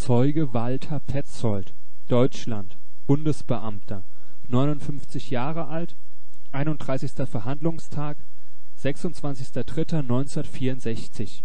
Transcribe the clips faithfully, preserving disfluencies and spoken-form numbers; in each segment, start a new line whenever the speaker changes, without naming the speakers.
Zeuge Walter Petzold, Deutschland, Bundesbeamter, neunundfünfzig Jahre alt, einunddreißigster Verhandlungstag, sechsundzwanzigster dritter neunzehnhundertvierundsechzig.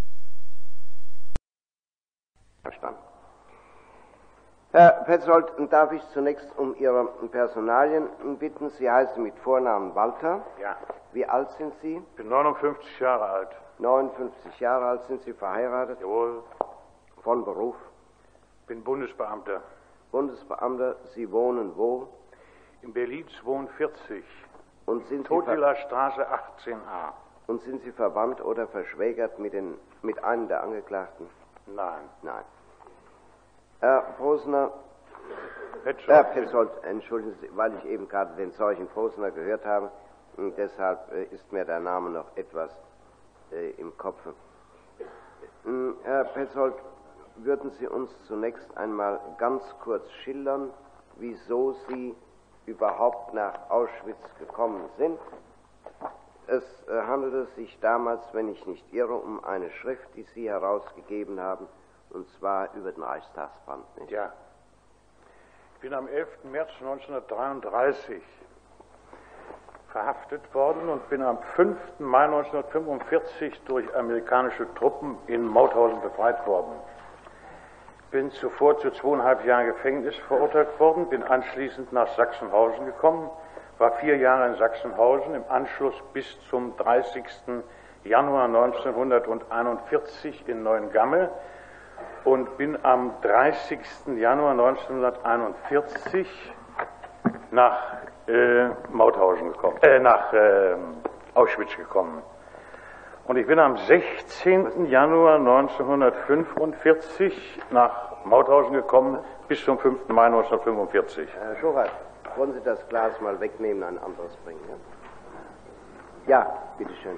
Verstanden. Herr Petzold, darf ich zunächst um Ihre Personalien bitten? Sie heißen mit Vornamen Walter.
Ja.
Wie alt sind Sie?
Ich bin neunundfünfzig Jahre alt.
neunundfünfzig Jahre alt. Sind Sie verheiratet?
Jawohl.
Von Beruf?
Bin Bundesbeamter.
Bundesbeamter. Sie wohnen wo?
In Berlin zweiundvierzig.
Und sind Sie
Tothiler Straße achtzehn a.
Und sind Sie verwandt oder verschwägert mit, den, mit einem der Angeklagten?
Nein.
Nein. Herr Posner,
Petzold.
Herr Petzold, entschuldigen Sie, weil ich eben gerade den Zeugen Posner gehört habe, und deshalb äh, ist mir der Name noch etwas äh, im Kopfe. Ähm, Herr Petzold, würden Sie uns zunächst einmal ganz kurz schildern, wieso Sie überhaupt nach Auschwitz gekommen sind? Es äh, handelte sich damals, wenn ich nicht irre, um eine Schrift, die Sie herausgegeben haben, und zwar über den Reichstagsbrand. Nicht?
Ja. Ich bin am elften März neunzehnhundertdreiunddreißig verhaftet worden und bin am fünften Mai neunzehnhundertfünfundvierzig durch amerikanische Truppen in Mauthausen befreit worden. Bin zuvor zu zweieinhalb Jahren Gefängnis verurteilt worden, bin anschließend nach Sachsenhausen gekommen, war vier Jahre in Sachsenhausen, im Anschluss bis zum dreißigsten Januar neunzehnhunderteinundvierzig in Neuengamme und bin am dreißigsten Januar neunzehnhunderteinundvierzig nach äh, Mauthausen gekommen, äh, nach äh, Auschwitz gekommen. Und ich bin am sechzehnten Januar neunzehnhundertfünfundvierzig nach Mauthausen gekommen, bis zum fünften Mai neunzehnhundertfünfundvierzig.
Herr Schubert, wollen Sie das Glas mal wegnehmen, ein anderes bringen? Ja, ja, bitteschön.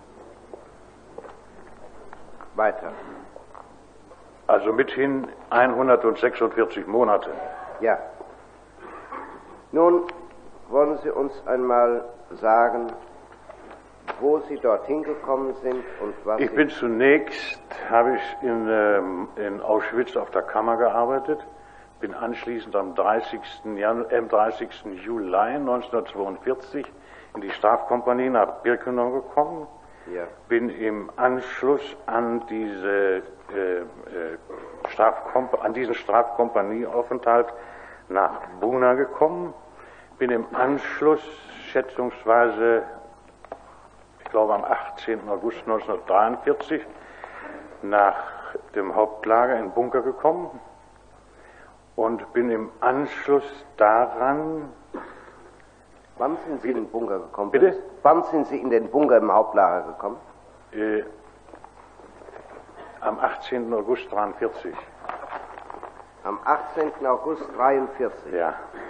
Weiter.
Also mithin hundertsechsundvierzig Monate.
Ja. Nun wollen Sie uns einmal sagen, wo Sie dorthin gekommen sind und was
Ich
Sie
bin zunächst, habe ich in, ähm, in Auschwitz auf der Kammer gearbeitet, bin anschließend am dreißigsten Juli neunzehnhundertzweiundvierzig in die Strafkompanie nach Birkenau gekommen.
Ja.
Bin im Anschluss an diese äh, äh, Strafkomp an diesen Strafkompanieaufenthalt nach Buna gekommen. Bin im Anschluss schätzungsweise, ich glaube am achtzehnten August neunzehnhundertdreiundvierzig, nach dem Hauptlager in Bunker gekommen und bin im Anschluss daran.
Wann sind Sie in den Bunker gekommen?
Bitte?
Wann sind Sie in den Bunker im Hauptlager gekommen?
Äh, am achtzehnten August dreiundvierzig.
Am achtzehnten August dreiundvierzig?
Ja.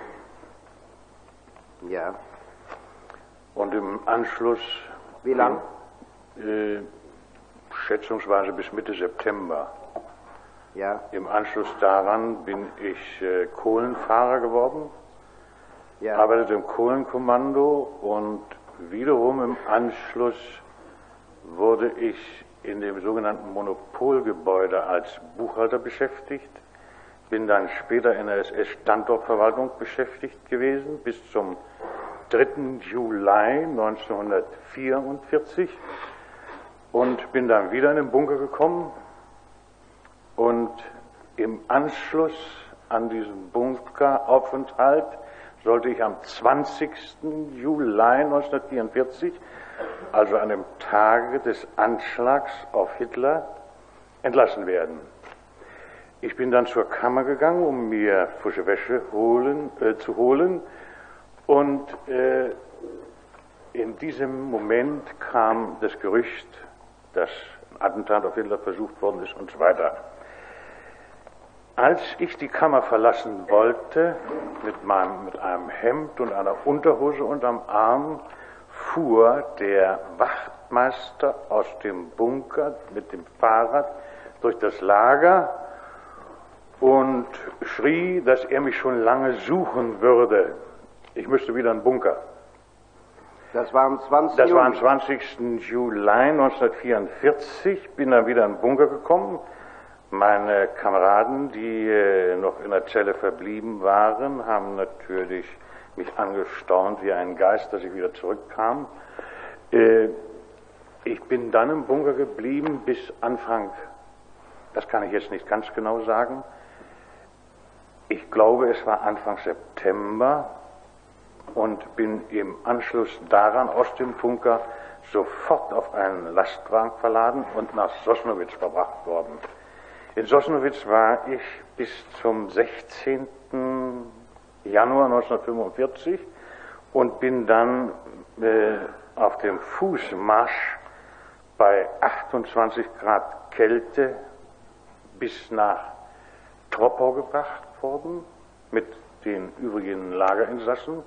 Ja.
Und im Anschluss.
Wie lang?
Äh, schätzungsweise bis Mitte September.
Ja.
Im Anschluss daran bin ich äh, Kohlenfahrer geworden.
Ja.
Arbeitete im Kohlenkommando und wiederum im Anschluss wurde ich in dem sogenannten Monopolgebäude als Buchhalter beschäftigt, bin dann später in der S S-Standortverwaltung beschäftigt gewesen bis zum dritten Juli neunzehnhundertvierundvierzig und bin dann wieder in den Bunker gekommen und im Anschluss an diesen Bunkeraufenthalt sollte ich am zwanzigsten Juli neunzehnhundertvierundvierzig, also an dem Tage des Anschlags auf Hitler, entlassen werden. Ich bin dann zur Kammer gegangen, um mir frische Wäsche holen, äh, zu holen und äh, in diesem Moment kam das Gerücht, dass ein Attentat auf Hitler versucht worden ist und so weiter. Als ich die Kammer verlassen wollte, mit, meinem, mit einem Hemd und einer Unterhose unterm Arm, fuhr der Wachtmeister aus dem Bunker mit dem Fahrrad durch das Lager und schrie, dass er mich schon lange suchen würde. Ich müsste wieder in den Bunker.
Das war am zwanzigsten
Das
Juli?
war am zwanzigsten Juli neunzehnhundertvierundvierzig, bin dann wieder in den Bunker gekommen, Meine Kameraden, die äh, noch in der Zelle verblieben waren, haben natürlich mich angestaunt wie ein Geist, dass ich wieder zurückkam. Äh, ich bin dann im Bunker geblieben bis Anfang, das kann ich jetzt nicht ganz genau sagen, ich glaube, es war Anfang September und bin im Anschluss daran aus dem Bunker sofort auf einen Lastwagen verladen und nach Sosnowitz verbracht worden. In Sosnowitz war ich bis zum sechzehnten Januar neunzehnhundertfünfundvierzig und bin dann äh, auf dem Fußmarsch bei achtundzwanzig Grad Kälte bis nach Troppau gebracht worden mit den übrigen Lagerinsassen.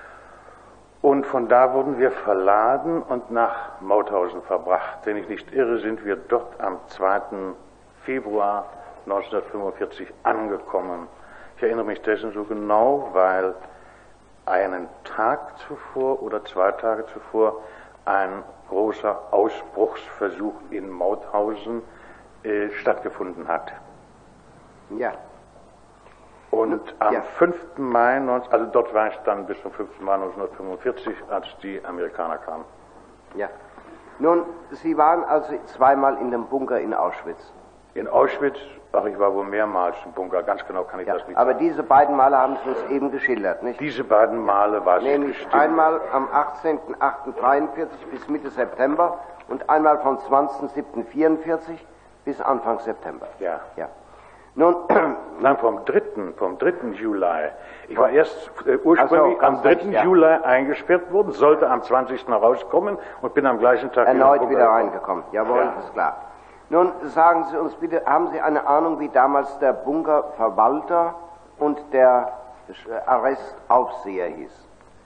Und von da wurden wir verladen und nach Mauthausen verbracht. Wenn ich nicht irre, sind wir dort am zweiten Februar neunzehnhundertfünfundvierzig angekommen. Ich erinnere mich dessen so genau, weil einen Tag zuvor oder zwei Tage zuvor ein großer Ausbruchsversuch in Mauthausen äh, stattgefunden hat.
Ja.
Und am
ja.
fünften Mai, also dort war ich dann bis zum fünften Mai neunzehnhundertfünfundvierzig, als die Amerikaner kamen.
Ja. Nun, Sie waren also zweimal in dem Bunker in Auschwitz.
In Auschwitz, ach, ich war wohl mehrmals im Bunker, ganz genau kann ich
ja,
das nicht
aber
sagen.
diese beiden Male haben Sie uns eben geschildert, nicht?
Diese beiden Male war es
Nämlich
bestimmt.
einmal am achtzehnten achten dreiundvierzig bis Mitte September und einmal vom zwanzigsten siebten vierundvierzig bis Anfang September.
Ja.
Ja. Nun,
Nein, vom dritten, vom dritten Juli. Ich war erst äh, ursprünglich
so,
am dritten
recht, ja.
Juli eingesperrt worden, sollte am zwanzigsten rauskommen und bin am gleichen Tag
erneut
wieder,
wieder reingekommen. Jawohl,
Ja.
das ist klar. Nun, sagen Sie uns bitte, haben Sie eine Ahnung, wie damals der Bunkerverwalter und der Arrestaufseher hieß?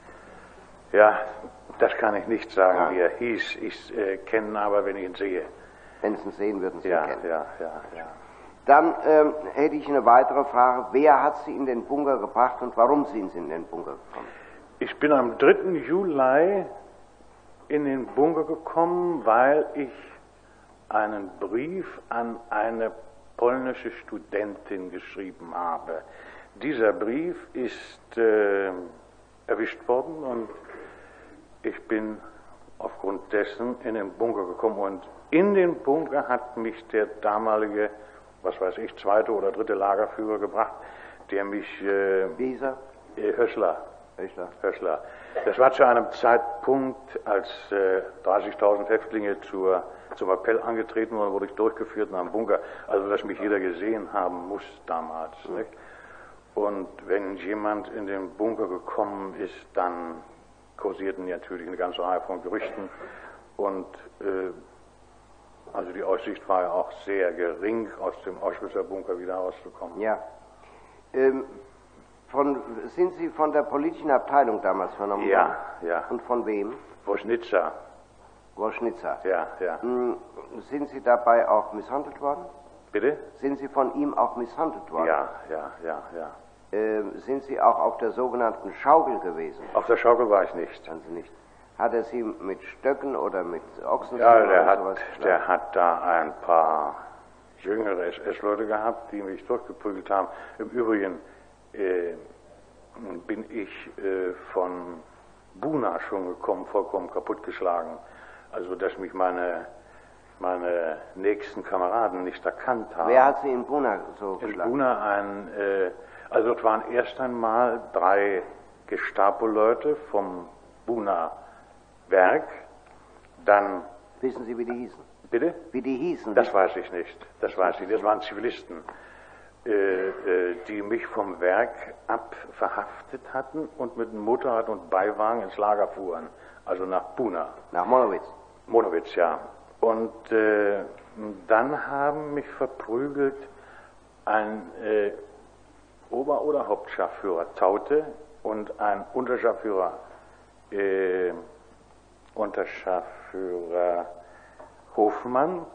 Ja, das kann ich nicht sagen,
Ja.
wie er hieß. Ich äh, kenne ihn aber, wenn ich ihn sehe.
Wenn Sie ihn sehen, würden Sie
Ja,
ihn kennen.
ja, ja, ja.
Dann ähm, hätte ich eine weitere Frage. Wer hat Sie in den Bunker gebracht und warum sind Sie in den Bunker gekommen?
Ich bin am dritten Juli in den Bunker gekommen, weil ich einen Brief an eine polnische Studentin geschrieben habe. Dieser Brief ist äh, erwischt worden und ich bin aufgrund dessen in den Bunker gekommen und in den Bunker hat mich der damalige, was weiß ich, zweite oder dritte Lagerführer gebracht, der mich... Äh,
Wie hieß er?
äh, Hössler.
Hössler.
Hössler. Das war zu einem Zeitpunkt, als äh, dreißigtausend Häftlinge zur, zum Appell angetreten wurden, wurde ich durchgeführt nach dem Bunker. Also, dass mich jeder gesehen haben muss damals. Mhm. Nicht? Und wenn jemand in den Bunker gekommen ist, dann kursierten natürlich eine ganze Reihe von Gerüchten. Und äh, also die Aussicht war ja auch sehr gering, aus dem Auschwitzer Bunker wieder rauszukommen.
Ja. Ähm, von, sind Sie von der politischen Abteilung damals vernommen
Ja,
worden?
ja.
Und von wem?
Woschnitzer.
Woschnitzer.
Ja, ja.
Hm, sind Sie dabei auch misshandelt worden?
Bitte?
Sind Sie von ihm auch misshandelt worden?
Ja, ja, ja, ja.
Ähm, sind Sie auch auf der sogenannten Schaukel gewesen?
Auf der Schaukel war ich nicht.
Waren Sie nicht. Hat er Sie mit Stöcken oder mit Ochsen
Ja, der
oder
hat,
sowas
der hat da ein paar jüngere S S-Leute gehabt, die mich durchgeprügelt haben. Im Übrigen äh, bin ich äh, von Buna schon gekommen, vollkommen kaputtgeschlagen. Also, dass mich meine, meine nächsten Kameraden nicht erkannt haben.
Wer hat Sie in Buna so
In
geschlagen?
Buna ein, äh, also es waren erst einmal drei Gestapo-Leute vom Buna-Werk, dann...
Wissen Sie, wie die hießen?
Bitte?
Wie die hießen?
Das weiß ich nicht. Das weiß ich. Das waren Zivilisten, äh, äh, die mich vom Werk ab verhaftet hatten und mit dem Motorrad und Beiwagen ins Lager fuhren. Also nach Buna.
Nach Monowitz.
Monowitz, ja. Und äh, dann haben mich verprügelt ein äh, Ober- oder Hauptscharführer Taute und ein Unterscharführer, äh, Unterscharführer Hofmann.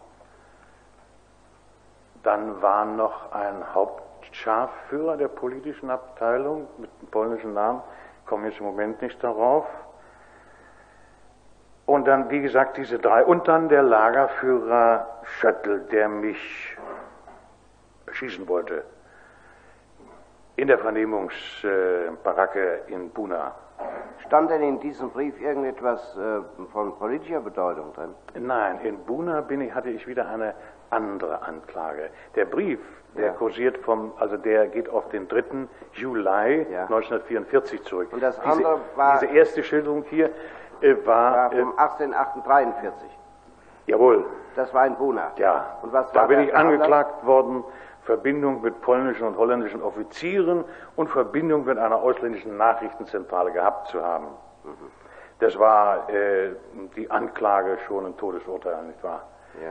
Dann war noch ein Hauptscharführer der politischen Abteilung mit einem polnischen Namen, ich komme jetzt im Moment nicht darauf. Und dann, wie gesagt, diese drei. Und dann der Lagerführer Schöttl, der mich schießen wollte. In der Vernehmungsbaracke in Buna.
Stand denn in diesem Brief irgendetwas äh, von politischer Bedeutung drin?
Nein, in Buna bin ich, hatte ich wieder eine andere Anklage. Der Brief, der
ja.
kursiert vom, also der geht auf den dritten Juli ja. neunzehnhundertvierundvierzig zurück.
Und das
diese,
andere war...
Diese erste Schilderung hier äh, war...
war vom äh, achtzehnhundertdreiundvierzig.
Jawohl.
Das war in Buna.
Ja.
Und was
da
war
bin ich
Anlass?
angeklagt worden, Verbindung mit polnischen und holländischen Offizieren und Verbindung mit einer ausländischen Nachrichtenzentrale gehabt zu haben. Mhm. Das war äh, die Anklage schon ein Todesurteil, nicht wahr?
Ja.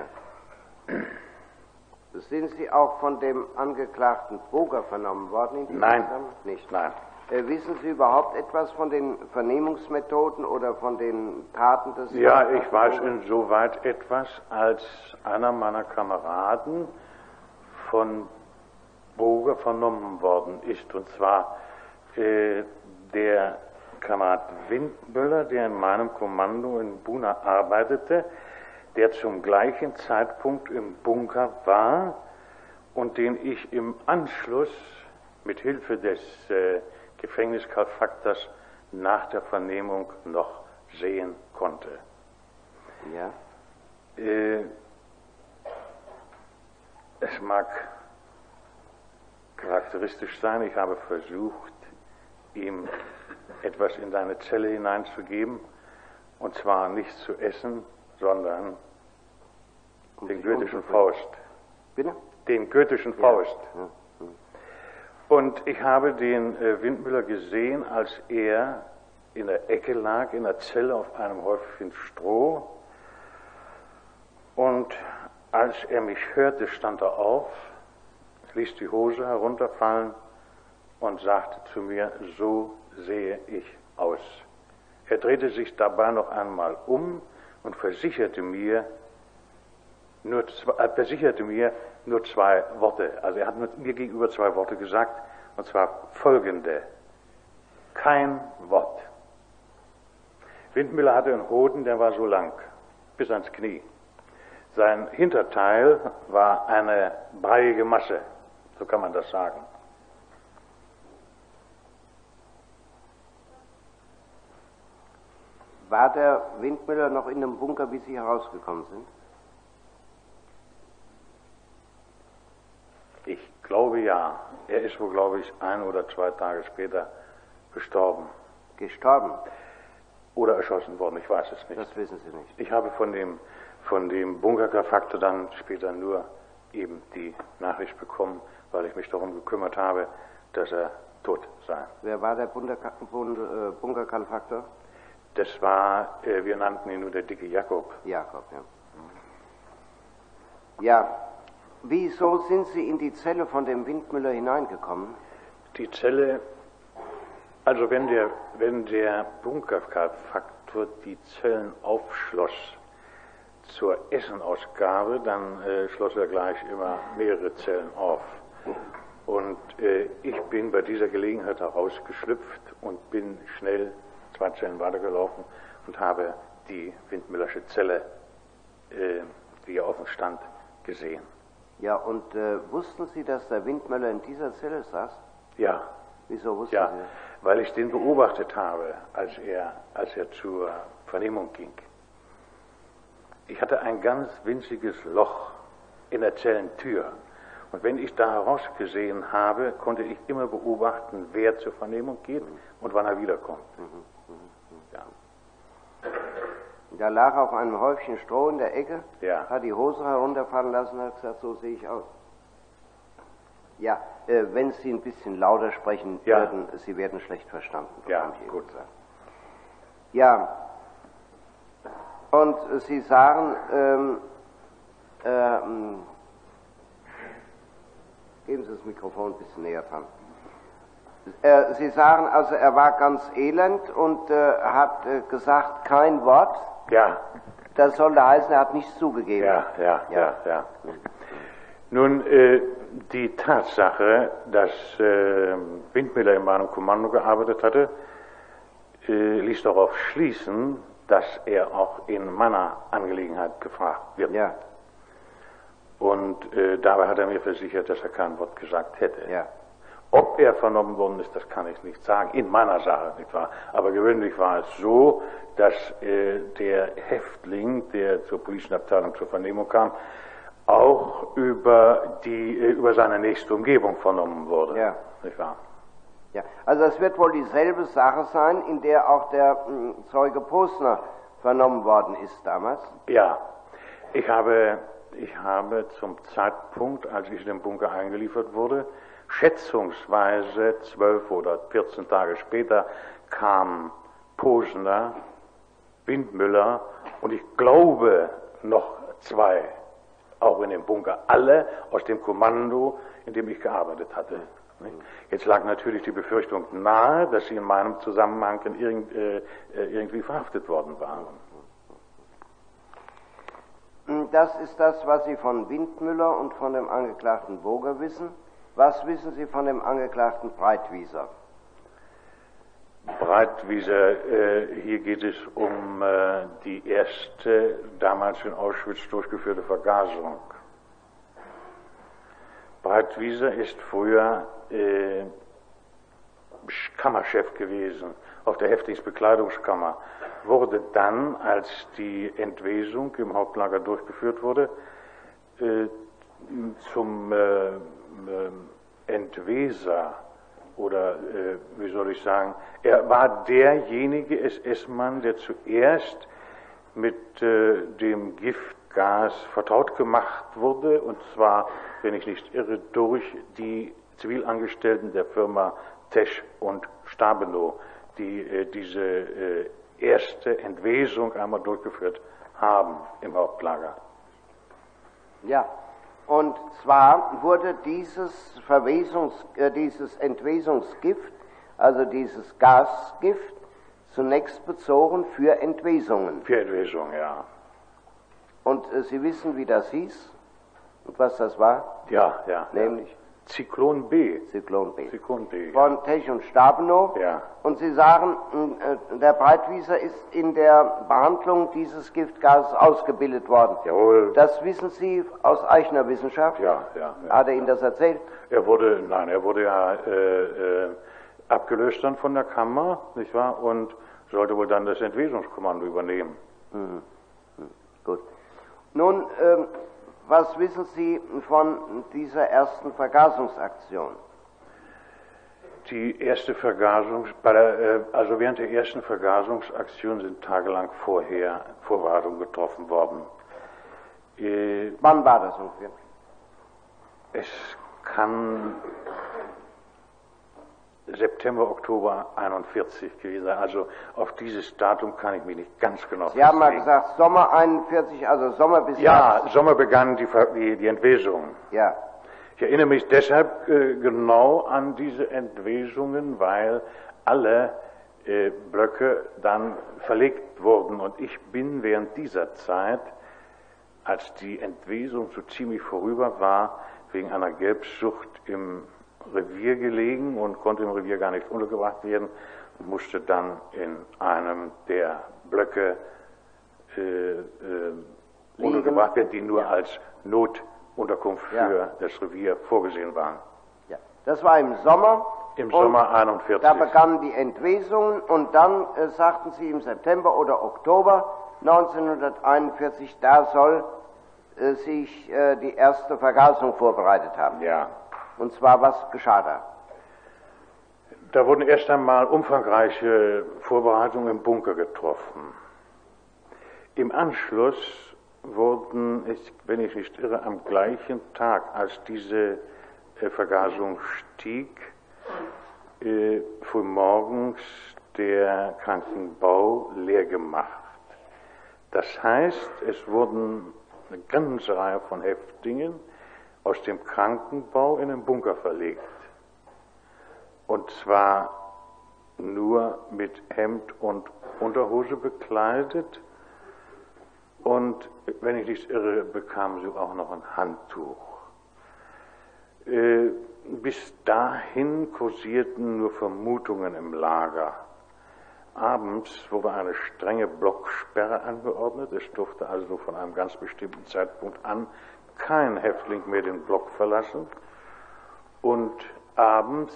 Sind Sie auch von dem Angeklagten Boger vernommen worden? In
Nein.
Nicht.
Nein.
Äh, wissen Sie überhaupt etwas von den Vernehmungsmethoden oder von den Taten des...
Ja, ich weiß insoweit etwas, als einer meiner Kameraden von Boger vernommen worden ist. Und zwar äh, der Kamerad Windmüller, der in meinem Kommando in Buna arbeitete, der zum gleichen Zeitpunkt im Bunker war und den ich im Anschluss mit Hilfe des äh, Gefängniskalfaktors nach der Vernehmung noch sehen konnte.
Ja.
Äh, es mag charakteristisch sein, ich habe versucht, ihm etwas in seine Zelle hineinzugeben, und zwar nicht zu essen, sondern um den goethischen Faust.
Bitte?
Den goethischen
ja.
Faust.
Ja. Ja.
Und ich habe den äh, Windmüller gesehen, als er in der Ecke lag, in der Zelle auf einem Häufchen Stroh. Und als er mich hörte, stand er auf, ließ die Hose herunterfallen und sagte zu mir, so sehe ich aus. Er drehte sich dabei noch einmal um und versicherte mir nur zwei, äh, versicherte mir nur zwei Worte. Also er hat mir gegenüber zwei Worte gesagt, und zwar folgende: Kein Wort. Windmüller hatte einen Hoden, der war so lang, bis ans Knie. Sein Hinterteil war eine breiige Masse, so kann man das sagen.
War der Windmüller noch in dem Bunker, wie Sie herausgekommen sind?
Ich glaube ja. Er ist wohl, glaube ich, ein oder zwei Tage später gestorben.
Gestorben?
Oder erschossen worden, ich weiß es nicht.
Das wissen Sie nicht.
Ich habe von dem, von dem Bunkerkafaktor dann später nur eben die Nachricht bekommen, weil ich mich darum gekümmert habe, dass er tot sei.
Wer war der Bunkerkalfaktor?
Das war, äh, wir nannten ihn nur der dicke Jakob.
Jakob, ja. Ja, wieso sind Sie in die Zelle von dem Windmüller hineingekommen?
Die Zelle, also wenn der, wenn der Bunkerkalfaktor die Zellen aufschloss zur Essenausgabe, dann äh, schloss er gleich immer mehrere Zellen auf. Und äh, ich bin bei dieser Gelegenheit herausgeschlüpft und bin schnell zwei Zellen weitergelaufen und habe die Windmüllersche Zelle, äh, die ja offen stand, gesehen.
Ja, und äh, wussten Sie, dass der Windmüller in dieser Zelle saß?
Ja.
Wieso wussten
ja,
Sie das?
Weil ich den beobachtet habe, als er, als er zur Vernehmung ging. Ich hatte ein ganz winziges Loch in der Zellentür. Und wenn ich da herausgesehen habe, konnte ich immer beobachten, wer zur Vernehmung geht mhm. und wann er wiederkommt. Mhm. Mhm. Ja.
Da lag auf einem Häufchen Stroh in der Ecke,
ja.
hat die Hose herunterfallen lassen und hat gesagt, so sehe ich aus. Ja, äh, wenn Sie ein bisschen lauter sprechen
ja.
würden, Sie werden schlecht verstanden.
Ja, gut. Gesagt.
Ja, und Sie sagen, ähm, ähm, geben Sie das Mikrofon ein bisschen näher dran. Äh, Sie sagen also, er war ganz elend und äh, hat äh, gesagt, kein Wort.
Ja.
Das sollte heißen, er hat nichts zugegeben.
Ja, ja, ja, ja. ja. Nun, äh, die Tatsache, dass äh, Windmüller in meinem Kommando gearbeitet hatte, äh, ließ darauf schließen, dass er auch in meiner Angelegenheit gefragt wird.
Ja.
Und äh, dabei hat er mir versichert, dass er kein Wort gesagt hätte.
Ja.
Ob er vernommen worden ist, das kann ich nicht sagen, in meiner Sache, nicht wahr? Aber gewöhnlich war es so, dass äh, der Häftling, der zur politischen Abteilung zur Vernehmung kam, auch über, die, äh, über seine nächste Umgebung vernommen wurde.
Ja.
Nicht wahr?
Ja. Also es wird wohl dieselbe Sache sein, in der auch der mh, Zeuge Posner vernommen worden ist damals?
Ja. Ich habe, ich habe zum Zeitpunkt, als ich in den Bunker eingeliefert wurde, schätzungsweise zwölf oder vierzehn Tage später kam Posner, Windmüller und ich glaube noch zwei, auch in dem Bunker, alle aus dem Kommando, in dem ich gearbeitet hatte. Jetzt lag natürlich die Befürchtung nahe, dass sie in meinem Zusammenhang irgend, äh, irgendwie verhaftet worden waren.
Das ist das, was Sie von Windmüller und von dem Angeklagten Boger wissen. Was wissen Sie von dem Angeklagten Breitwieser?
Breitwieser, äh, hier geht es um äh, die erste damals in Auschwitz durchgeführte Vergasung. Breitwieser ist früher äh, Kammerchef gewesen auf der Häftlingsbekleidungskammer, wurde dann, als die Entwesung im Hauptlager durchgeführt wurde, äh, zum äh, Entweser oder äh, wie soll ich sagen, er war derjenige S S-Mann, der zuerst mit äh, dem Giftgas vertraut gemacht wurde, und zwar, wenn ich nicht irre, durch die Zivilangestellten der Firma Tesch und Stabenow, die äh, diese äh, erste Entwesung einmal durchgeführt haben im Hauptlager.
Ja. Und zwar wurde dieses Verwesungs, äh, dieses Entwesungsgift, also dieses Gasgift, zunächst bezogen für Entwesungen.
Für Entwesung, ja.
Und äh, Sie wissen, wie das hieß und was das war?
Ja, ja.
Nämlich?
Zyklon B.
Zyklon B.
Zyklon B.
Von Tech und Stabenow.
Ja.
Und Sie sagen, äh, der Breitwieser ist in der Behandlung dieses Giftgases ausgebildet worden.
Jawohl.
Das wissen Sie aus eigener Wissenschaft?
Ja, ja, ja.
Hat er Ihnen das erzählt?
Er wurde, nein, er wurde ja äh, äh, abgelöst dann von der Kammer, nicht wahr? Und sollte wohl dann das Entwesungskommando übernehmen.
Mhm. Mhm. Gut. Nun, ähm, was wissen Sie von dieser ersten Vergasungsaktion?
Die erste Vergasung, bei der, äh, also während der ersten Vergasungsaktion sind tagelang vorher Vorbereitungen getroffen worden. Äh,
Wann war das ungefähr?
Es kann September, Oktober einundvierzig gewesen sein. Also auf dieses Datum kann ich mich nicht ganz genau
Sie haben mal gesagt Sommer einundvierzig, also Sommer bis
Ja,
Herbst.
Sommer begann die, die, die Entwesung.
Ja.
Ich erinnere mich deshalb äh, genau an diese Entwesungen, weil alle äh, Blöcke dann verlegt wurden. Und ich bin während dieser Zeit, als die Entwesung so ziemlich vorüber war, wegen einer Gelbsucht im Revier gelegen und konnte im Revier gar nicht untergebracht werden und musste dann in einem der Blöcke äh, äh, untergebracht werden, die nur ja. als Notunterkunft für ja. das Revier vorgesehen waren.
Ja. Das war im Sommer.
Im Sommer einundvierzig.
Da begannen die Entwesungen und dann äh, sagten Sie im September oder Oktober neunzehnhunderteinundvierzig, da soll äh, sich äh, die erste Vergasung vorbereitet haben.
Ja.
Und zwar, was geschah da?
Da wurden erst einmal umfangreiche Vorbereitungen im Bunker getroffen. Im Anschluss wurden, wenn ich nicht irre, am gleichen Tag, als diese äh, Vergasung stieg, äh, frühmorgens der Krankenbau leer gemacht. Das heißt, es wurden eine ganze Reihe von Häftlingen aus dem Krankenbau in den Bunker verlegt. Und zwar nur mit Hemd und Unterhose bekleidet. Und wenn ich nicht irre, bekamen sie auch noch ein Handtuch. Äh, bis dahin kursierten nur Vermutungen im Lager. Abends wurde eine strenge Blocksperre angeordnet. Es durfte also von einem ganz bestimmten Zeitpunkt an kein Häftling mehr den Block verlassen. Und abends,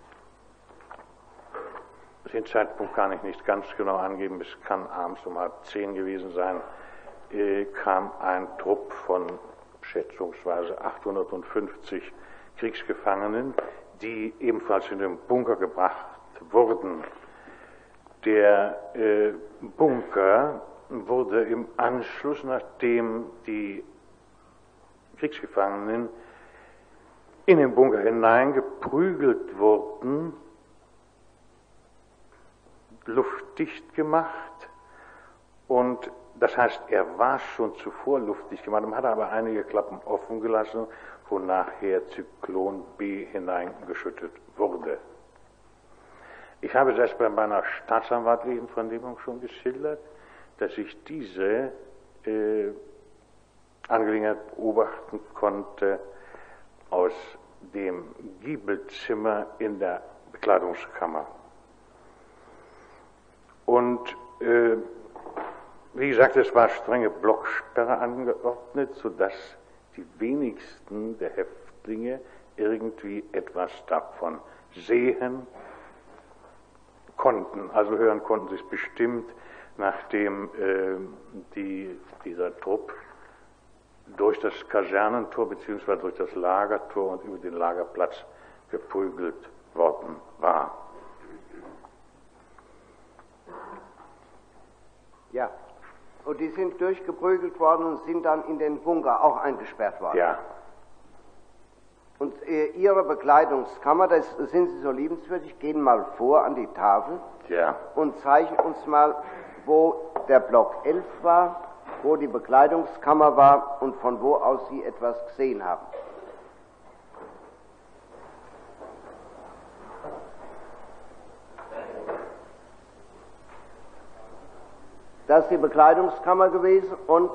den Zeitpunkt kann ich nicht ganz genau angeben, es kann abends um halb zehn gewesen sein, äh, kam ein Trupp von schätzungsweise achthundertfünfzig Kriegsgefangenen, die ebenfalls in den Bunker gebracht wurden. Der äh, Bunker wurde im Anschluss, nachdem die Kriegsgefangenen in den Bunker hineingeprügelt wurden, luftdicht gemacht. Und das heißt, er war schon zuvor luftdicht gemacht, man hat aber einige Klappen offen gelassen, wo nachher Zyklon B hineingeschüttet wurde. Ich habe es erst bei meiner staatsanwaltlichen Vernehmung schon geschildert, dass ich diese äh, Angelegenheit beobachten konnte aus dem Giebelzimmer in der Bekleidungskammer. Und äh, wie gesagt, es war strenge Blocksperre angeordnet, sodass die wenigsten der Häftlinge irgendwie etwas davon sehen konnten. Also hören konnten sie es bestimmt, nachdem äh, die, dieser Trupp durch das Kasernentor bzw. durch das Lagertor und über den Lagerplatz geprügelt worden war.
Ja, und die sind durchgeprügelt worden und sind dann in den Bunker auch eingesperrt worden.
Ja.
Und äh, Ihre Bekleidungskammer, das sind Sie so liebenswürdig, gehen mal vor an die Tafel
Ja.
und zeigen uns mal, wo der Block elf war, wo die Bekleidungskammer war und von wo aus Sie etwas gesehen haben. Das ist die Bekleidungskammer gewesen und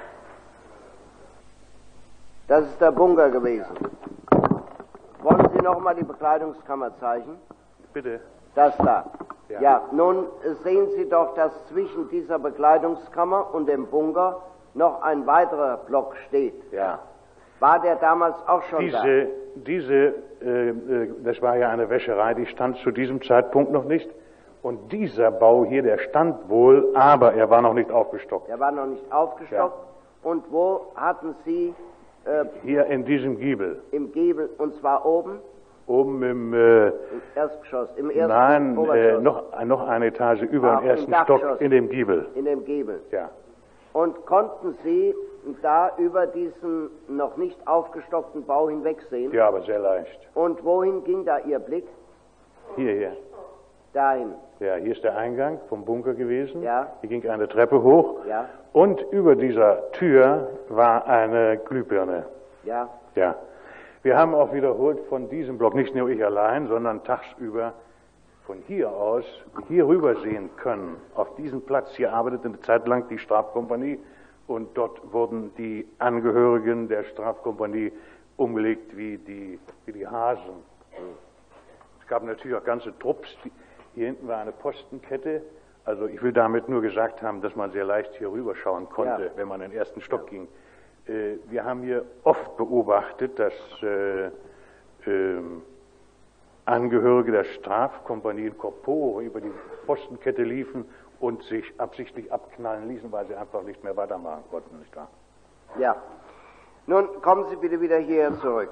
das ist der Bunker gewesen. Wollen Sie noch mal die Bekleidungskammer zeigen?
Bitte.
Das da.
Ja.
Ja, nun sehen Sie doch, dass zwischen dieser Bekleidungskammer und dem Bunker noch ein weiterer Block steht.
Ja.
War der damals auch schon da?
Diese, diese äh, äh, das war ja eine Wäscherei, die stand zu diesem Zeitpunkt noch nicht. Und dieser Bau hier, der stand wohl, aber er war noch nicht aufgestockt.
Der war noch nicht aufgestockt. Ja. Und wo hatten Sie... Äh,
hier in diesem Giebel.
Im Giebel, und zwar oben?
Oben im... Äh,
Im Erstgeschoss, im ersten
Nein, äh,
Obergeschoss.
noch, noch eine Etage über
Ah,
dem ersten
im
Stock in dem Giebel.
In dem Giebel.
Ja.
Und konnten Sie da über diesen noch nicht aufgestockten Bau hinwegsehen?
Ja, aber sehr leicht.
Und wohin ging da Ihr Blick?
Hier, hier.
Dahin.
Ja, hier ist der Eingang vom Bunker gewesen.
Ja.
Hier ging eine Treppe hoch.
Ja.
Und über dieser Tür war eine Glühbirne.
Ja.
Ja. Wir haben auch wiederholt von diesem Block, nicht nur ich allein, sondern tagsüber von hier aus hier rüber sehen können. Auf diesem Platz hier arbeitete eine Zeit lang die Strafkompanie und dort wurden die Angehörigen der Strafkompanie umgelegt wie die, wie die Hasen. Es gab natürlich auch ganze Trupps. Die, hier hinten war eine Postenkette. Also ich will damit nur gesagt haben, dass man sehr leicht hier rüberschauen konnte, ja, wenn man in den ersten Stock ja. ging. Äh, wir haben hier oft beobachtet, dass äh, äh, Angehörige der Strafkompanie in Corpore über die Postenkette liefen und sich absichtlich abknallen ließen, weil sie einfach nicht mehr weitermachen konnten, nicht wahr?
Ja. Nun kommen Sie bitte wieder hierher zurück.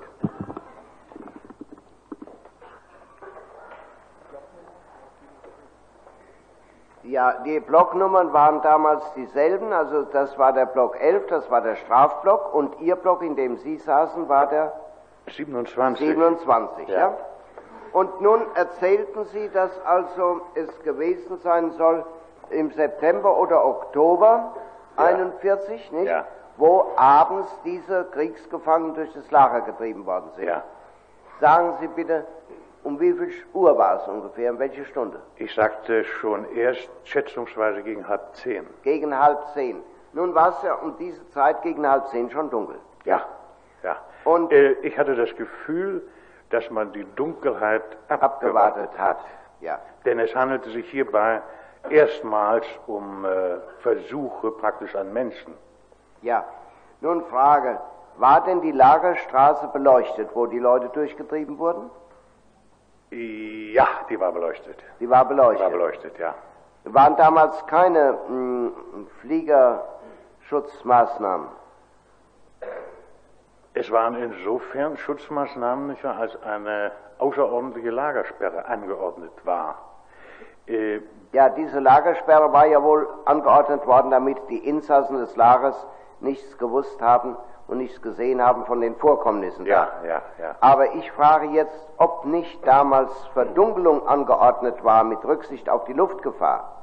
Ja, die Blocknummern waren damals dieselben, also das war der Block elf, das war der Strafblock und Ihr Block, in dem Sie saßen, war der
siebenundzwanzig.
siebenundzwanzig, ja. ja. Und nun erzählten Sie, dass also es gewesen sein soll im September oder Oktober ja. einundvierzig, nicht?
Ja.
Wo abends diese Kriegsgefangenen durch das Lager getrieben worden sind.
Ja.
Sagen Sie bitte, um wie viel Uhr war es ungefähr, um welche Stunde?
Ich sagte schon erst schätzungsweise gegen halb zehn.
Gegen halb zehn. Nun war es ja um diese Zeit gegen halb zehn schon dunkel.
Ja, ja.
Und
äh, ich hatte das Gefühl, dass man die Dunkelheit abgewartet,
abgewartet hat. Ja.
Denn es handelte sich hierbei erstmals um äh, Versuche praktisch an Menschen.
Ja. Nun Frage, War denn die Lagerstraße beleuchtet, wo die Leute durchgetrieben wurden?
Ja, die war beleuchtet.
Die war beleuchtet?
Die war beleuchtet, ja.
Waren damals keine mh, Fliegerschutzmaßnahmen?
Es waren insofern Schutzmaßnahmen, nicht wahr, als eine außerordentliche Lagersperre angeordnet war. Äh,
ja, diese Lagersperre war ja wohl angeordnet worden, damit die Insassen des Lagers nichts gewusst haben und nichts gesehen haben von den Vorkommnissen.
Ja,
da.
ja, ja.
Aber ich frage jetzt, ob nicht damals Verdunkelung angeordnet war mit Rücksicht auf die Luftgefahr.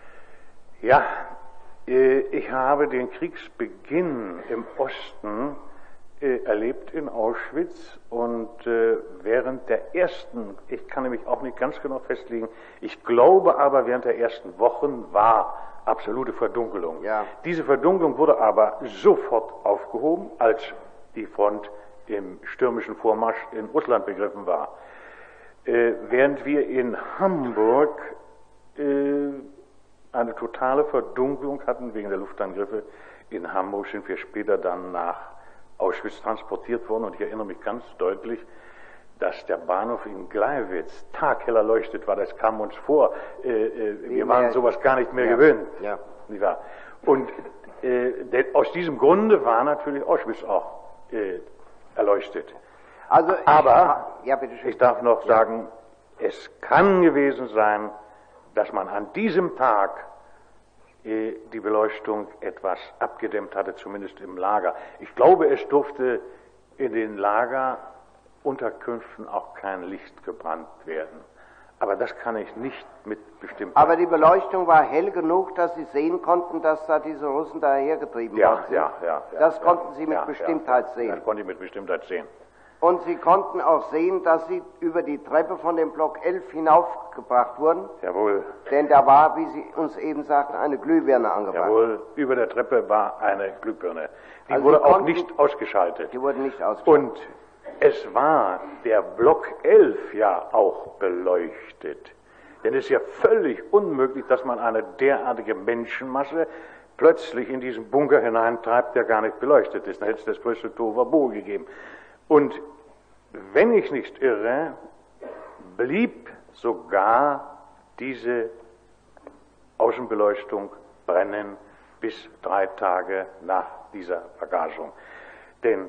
Ja, äh, ich habe den Kriegsbeginn im Osten äh, erlebt in Auschwitz und äh, während der ersten, ich kann nämlich auch nicht ganz genau festlegen, ich glaube aber während der ersten Wochen war absolute Verdunkelung.
Ja.
Diese Verdunkelung wurde aber sofort aufgehoben, als die Front im stürmischen Vormarsch in Russland begriffen war. Äh, während wir in Hamburg äh, eine totale Verdunkelung hatten wegen der Luftangriffe. In Hamburg sind wir später dann nach Auschwitz transportiert worden und ich erinnere mich ganz deutlich, dass der Bahnhof in Gleiwitz taghell erleuchtet war. Das kam uns vor. Äh, äh, wir waren sowas gar nicht mehr
ja.
gewöhnt.
Ja.
Nicht wahr? Und äh, der, aus diesem Grunde war natürlich Auschwitz auch äh, erleuchtet.
Also
Aber
ich, ja, bitte schön.
ich darf noch sagen, es kann gewesen sein, dass man an diesem Tag äh, die Beleuchtung etwas abgedämmt hatte, zumindest im Lager. Ich glaube, es durfte in den Lagerunterkünften auch kein Licht gebrannt werden. Aber das kann ich nicht mit Bestimmtheit.
Aber die Beleuchtung war hell genug, dass Sie sehen konnten, dass da diese Russen dahergetrieben
ja,
worden sind?
Ja, ja, ja.
Das
ja,
konnten Sie mit
ja,
Bestimmtheit
ja,
sehen?
Das konnte ich mit Bestimmtheit sehen.
Und Sie konnten auch sehen, dass Sie über die Treppe von dem Block elf hinaufgebracht wurden?
Jawohl.
Denn da war, wie Sie uns eben sagten, eine Glühbirne angebracht.
Jawohl, über der Treppe war eine Glühbirne. Die
also
wurde auch
konnten,
nicht ausgeschaltet.
Die wurde nicht ausgeschaltet.
Und es war der Block elf ja auch beleuchtet. Denn es ist ja völlig unmöglich, dass man eine derartige Menschenmasse plötzlich in diesen Bunker hineintreibt, der gar nicht beleuchtet ist. Dann hätte es das größte Tohuwabohu gegeben. Und wenn ich nicht irre, blieb sogar diese Außenbeleuchtung brennen bis drei Tage nach dieser Vergasung. Denn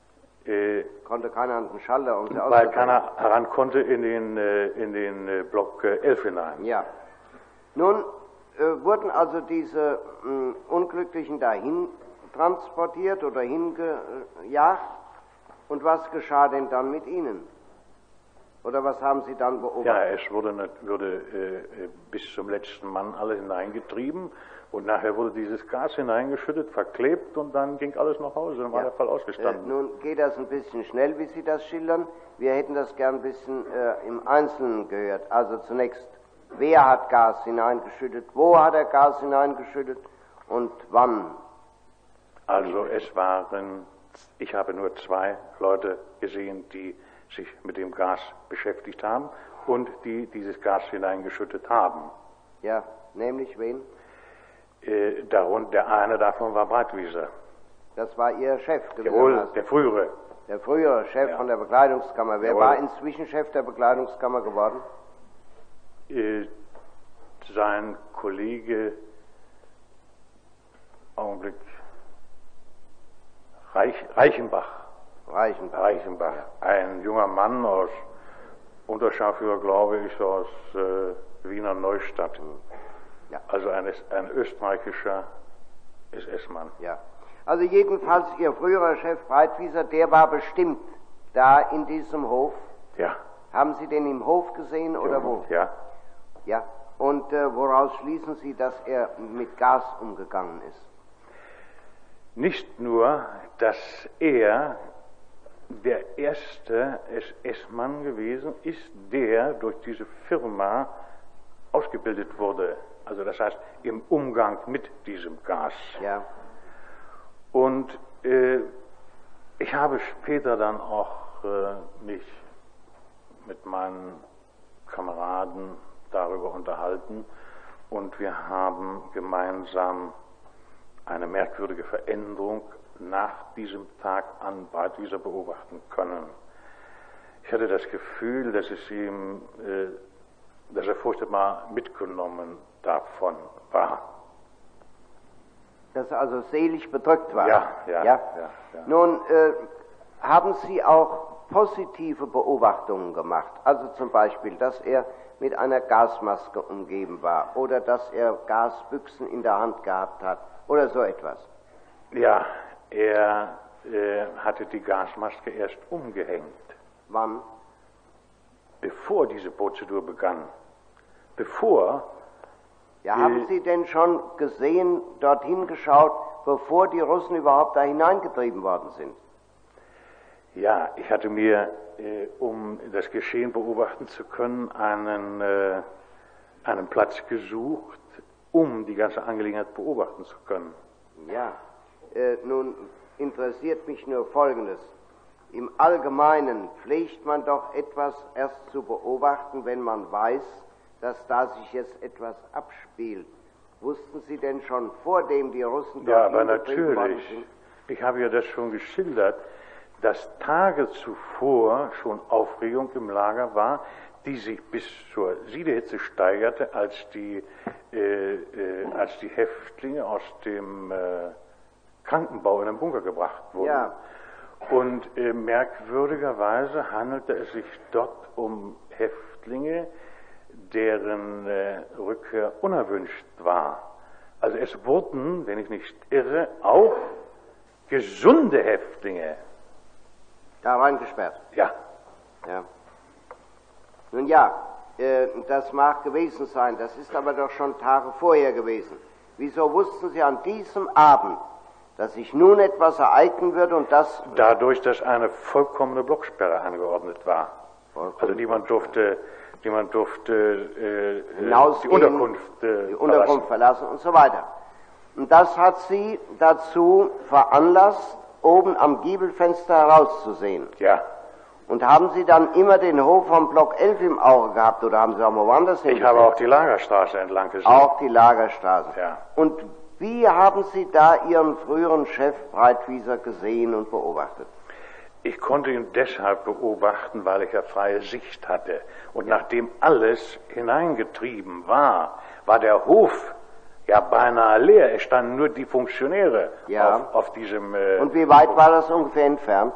äh,
konnte keiner an den Schalter um sie
weil keiner heran konnte in den, äh, in den äh, Block äh, elf hinein.
Ja. Nun äh, wurden also diese mh, Unglücklichen dahin transportiert oder hingejagt. Und was geschah denn dann mit ihnen? Oder was haben Sie dann beobachtet?
Ja, es wurde, wurde äh, bis zum letzten Mann alle hineingetrieben und nachher wurde dieses Gas hineingeschüttet, verklebt und dann ging alles nach Hause, dann war
ja.
der Fall ausgestanden.
Äh, nun geht das ein bisschen schnell, wie Sie das schildern. Wir hätten das gern ein bisschen äh, im Einzelnen gehört. Also zunächst, wer hat Gas hineingeschüttet, wo hat er Gas hineingeschüttet und wann?
Also es waren... Ich habe nur zwei Leute gesehen, die sich mit dem Gas beschäftigt haben und die dieses Gas hineingeschüttet haben.
Ja, nämlich wen?
Äh, darunter, der eine davon war Breitwieser.
Das war Ihr Chef?
Jawohl, der frühere.
Der frühere Chef ja. von der Bekleidungskammer. Wer Jawohl. war inzwischen Chef der Bekleidungskammer geworden?
Äh, sein Kollege, Augenblick, Reich, Reichenbach.
Reichenbach.
Reichenbach. Ein junger Mann aus Unterscharführer, glaube ich, aus äh, Wiener Neustadt. Ja. Also ein, ein österreichischer S S-Mann.
Ja. Also jedenfalls Ihr früherer Chef Breitwieser, der war bestimmt da in diesem Hof.
Ja.
Haben Sie den im Hof gesehen ja. oder wo?
Ja.
Ja. Und äh, woraus schließen Sie, dass er mit Gas umgegangen ist?
Nicht nur, dass er der erste S S-Mann gewesen ist, der durch diese Firma ausgebildet wurde. Also das heißt, im Umgang mit diesem Gas.
Ja.
Und äh, ich habe später dann auch äh, mich mit meinen Kameraden darüber unterhalten und wir haben gemeinsam eine merkwürdige Veränderung nach diesem Tag an Breitwieser beobachten können. Ich hatte das Gefühl, dass es ihm, äh, dass er furchtbar mitgenommen davon war.
Dass er also seelisch bedrückt war?
Ja, ja. ja? ja, ja.
Nun, äh, haben Sie auch positive Beobachtungen gemacht? Also zum Beispiel, dass er mit einer Gasmaske umgeben war oder dass er Gasbüchsen in der Hand gehabt hat oder so etwas?
Ja, er äh, hatte die Gasmaske erst umgehängt.
Wann?
Bevor diese Prozedur begann. Bevor...
Ja, äh, haben Sie denn schon gesehen, dorthin geschaut, bevor die Russen überhaupt da hineingetrieben worden sind?
Ja, ich hatte mir, äh, um das Geschehen beobachten zu können, einen, äh, einen Platz gesucht, um die ganze Angelegenheit beobachten zu können.
Ja, äh, nun interessiert mich nur Folgendes. Im Allgemeinen pflegt man doch etwas erst zu beobachten, wenn man weiß, dass da sich jetzt etwas abspielt. Wussten Sie denn schon, vor dem die Russen dort
Ja, aber
hingetrieben worden
natürlich.
sind?
Ich habe ja das schon geschildert, dass Tage zuvor schon Aufregung im Lager war, die sich bis zur Siedehitze steigerte, als die, äh, äh, als die Häftlinge aus dem äh, Krankenbau in den Bunker gebracht wurden.
Ja.
Und äh, merkwürdigerweise handelte es sich dort um Häftlinge, deren äh, Rückkehr unerwünscht war. Also es wurden, wenn ich nicht irre, auch gesunde Häftlinge
Da reingesperrt?
Ja.
Ja. Nun ja, äh, das mag gewesen sein, das ist aber doch schon Tage vorher gewesen. Wieso wussten Sie an diesem Abend, dass sich nun etwas ereignen würde und das...
Dadurch, dass eine vollkommene Blocksperre angeordnet war.
Vollkommen.
Also niemand durfte, niemand durfte äh,
hinausgehen,
die Unterkunft, äh,
die Unterkunft verlassen und so weiter. Und das hat Sie dazu veranlasst, oben am Giebelfenster herauszusehen.
Ja.
Und haben Sie dann immer den Hof vom Block elf im Auge gehabt oder haben Sie auch mal woanders hingesehen?
Ich habe auch die Lagerstraße entlang gesehen.
Auch die Lagerstraße.
Ja.
Und wie haben Sie da Ihren früheren Chef Breitwieser gesehen und beobachtet?
Ich konnte ihn deshalb beobachten, weil ich ja freie Sicht hatte. Und nachdem alles hineingetrieben war, war der Hof ja beinahe leer. Es standen nur die Funktionäre
Ja.
auf, auf diesem... Äh,
Und wie weit war das ungefähr entfernt?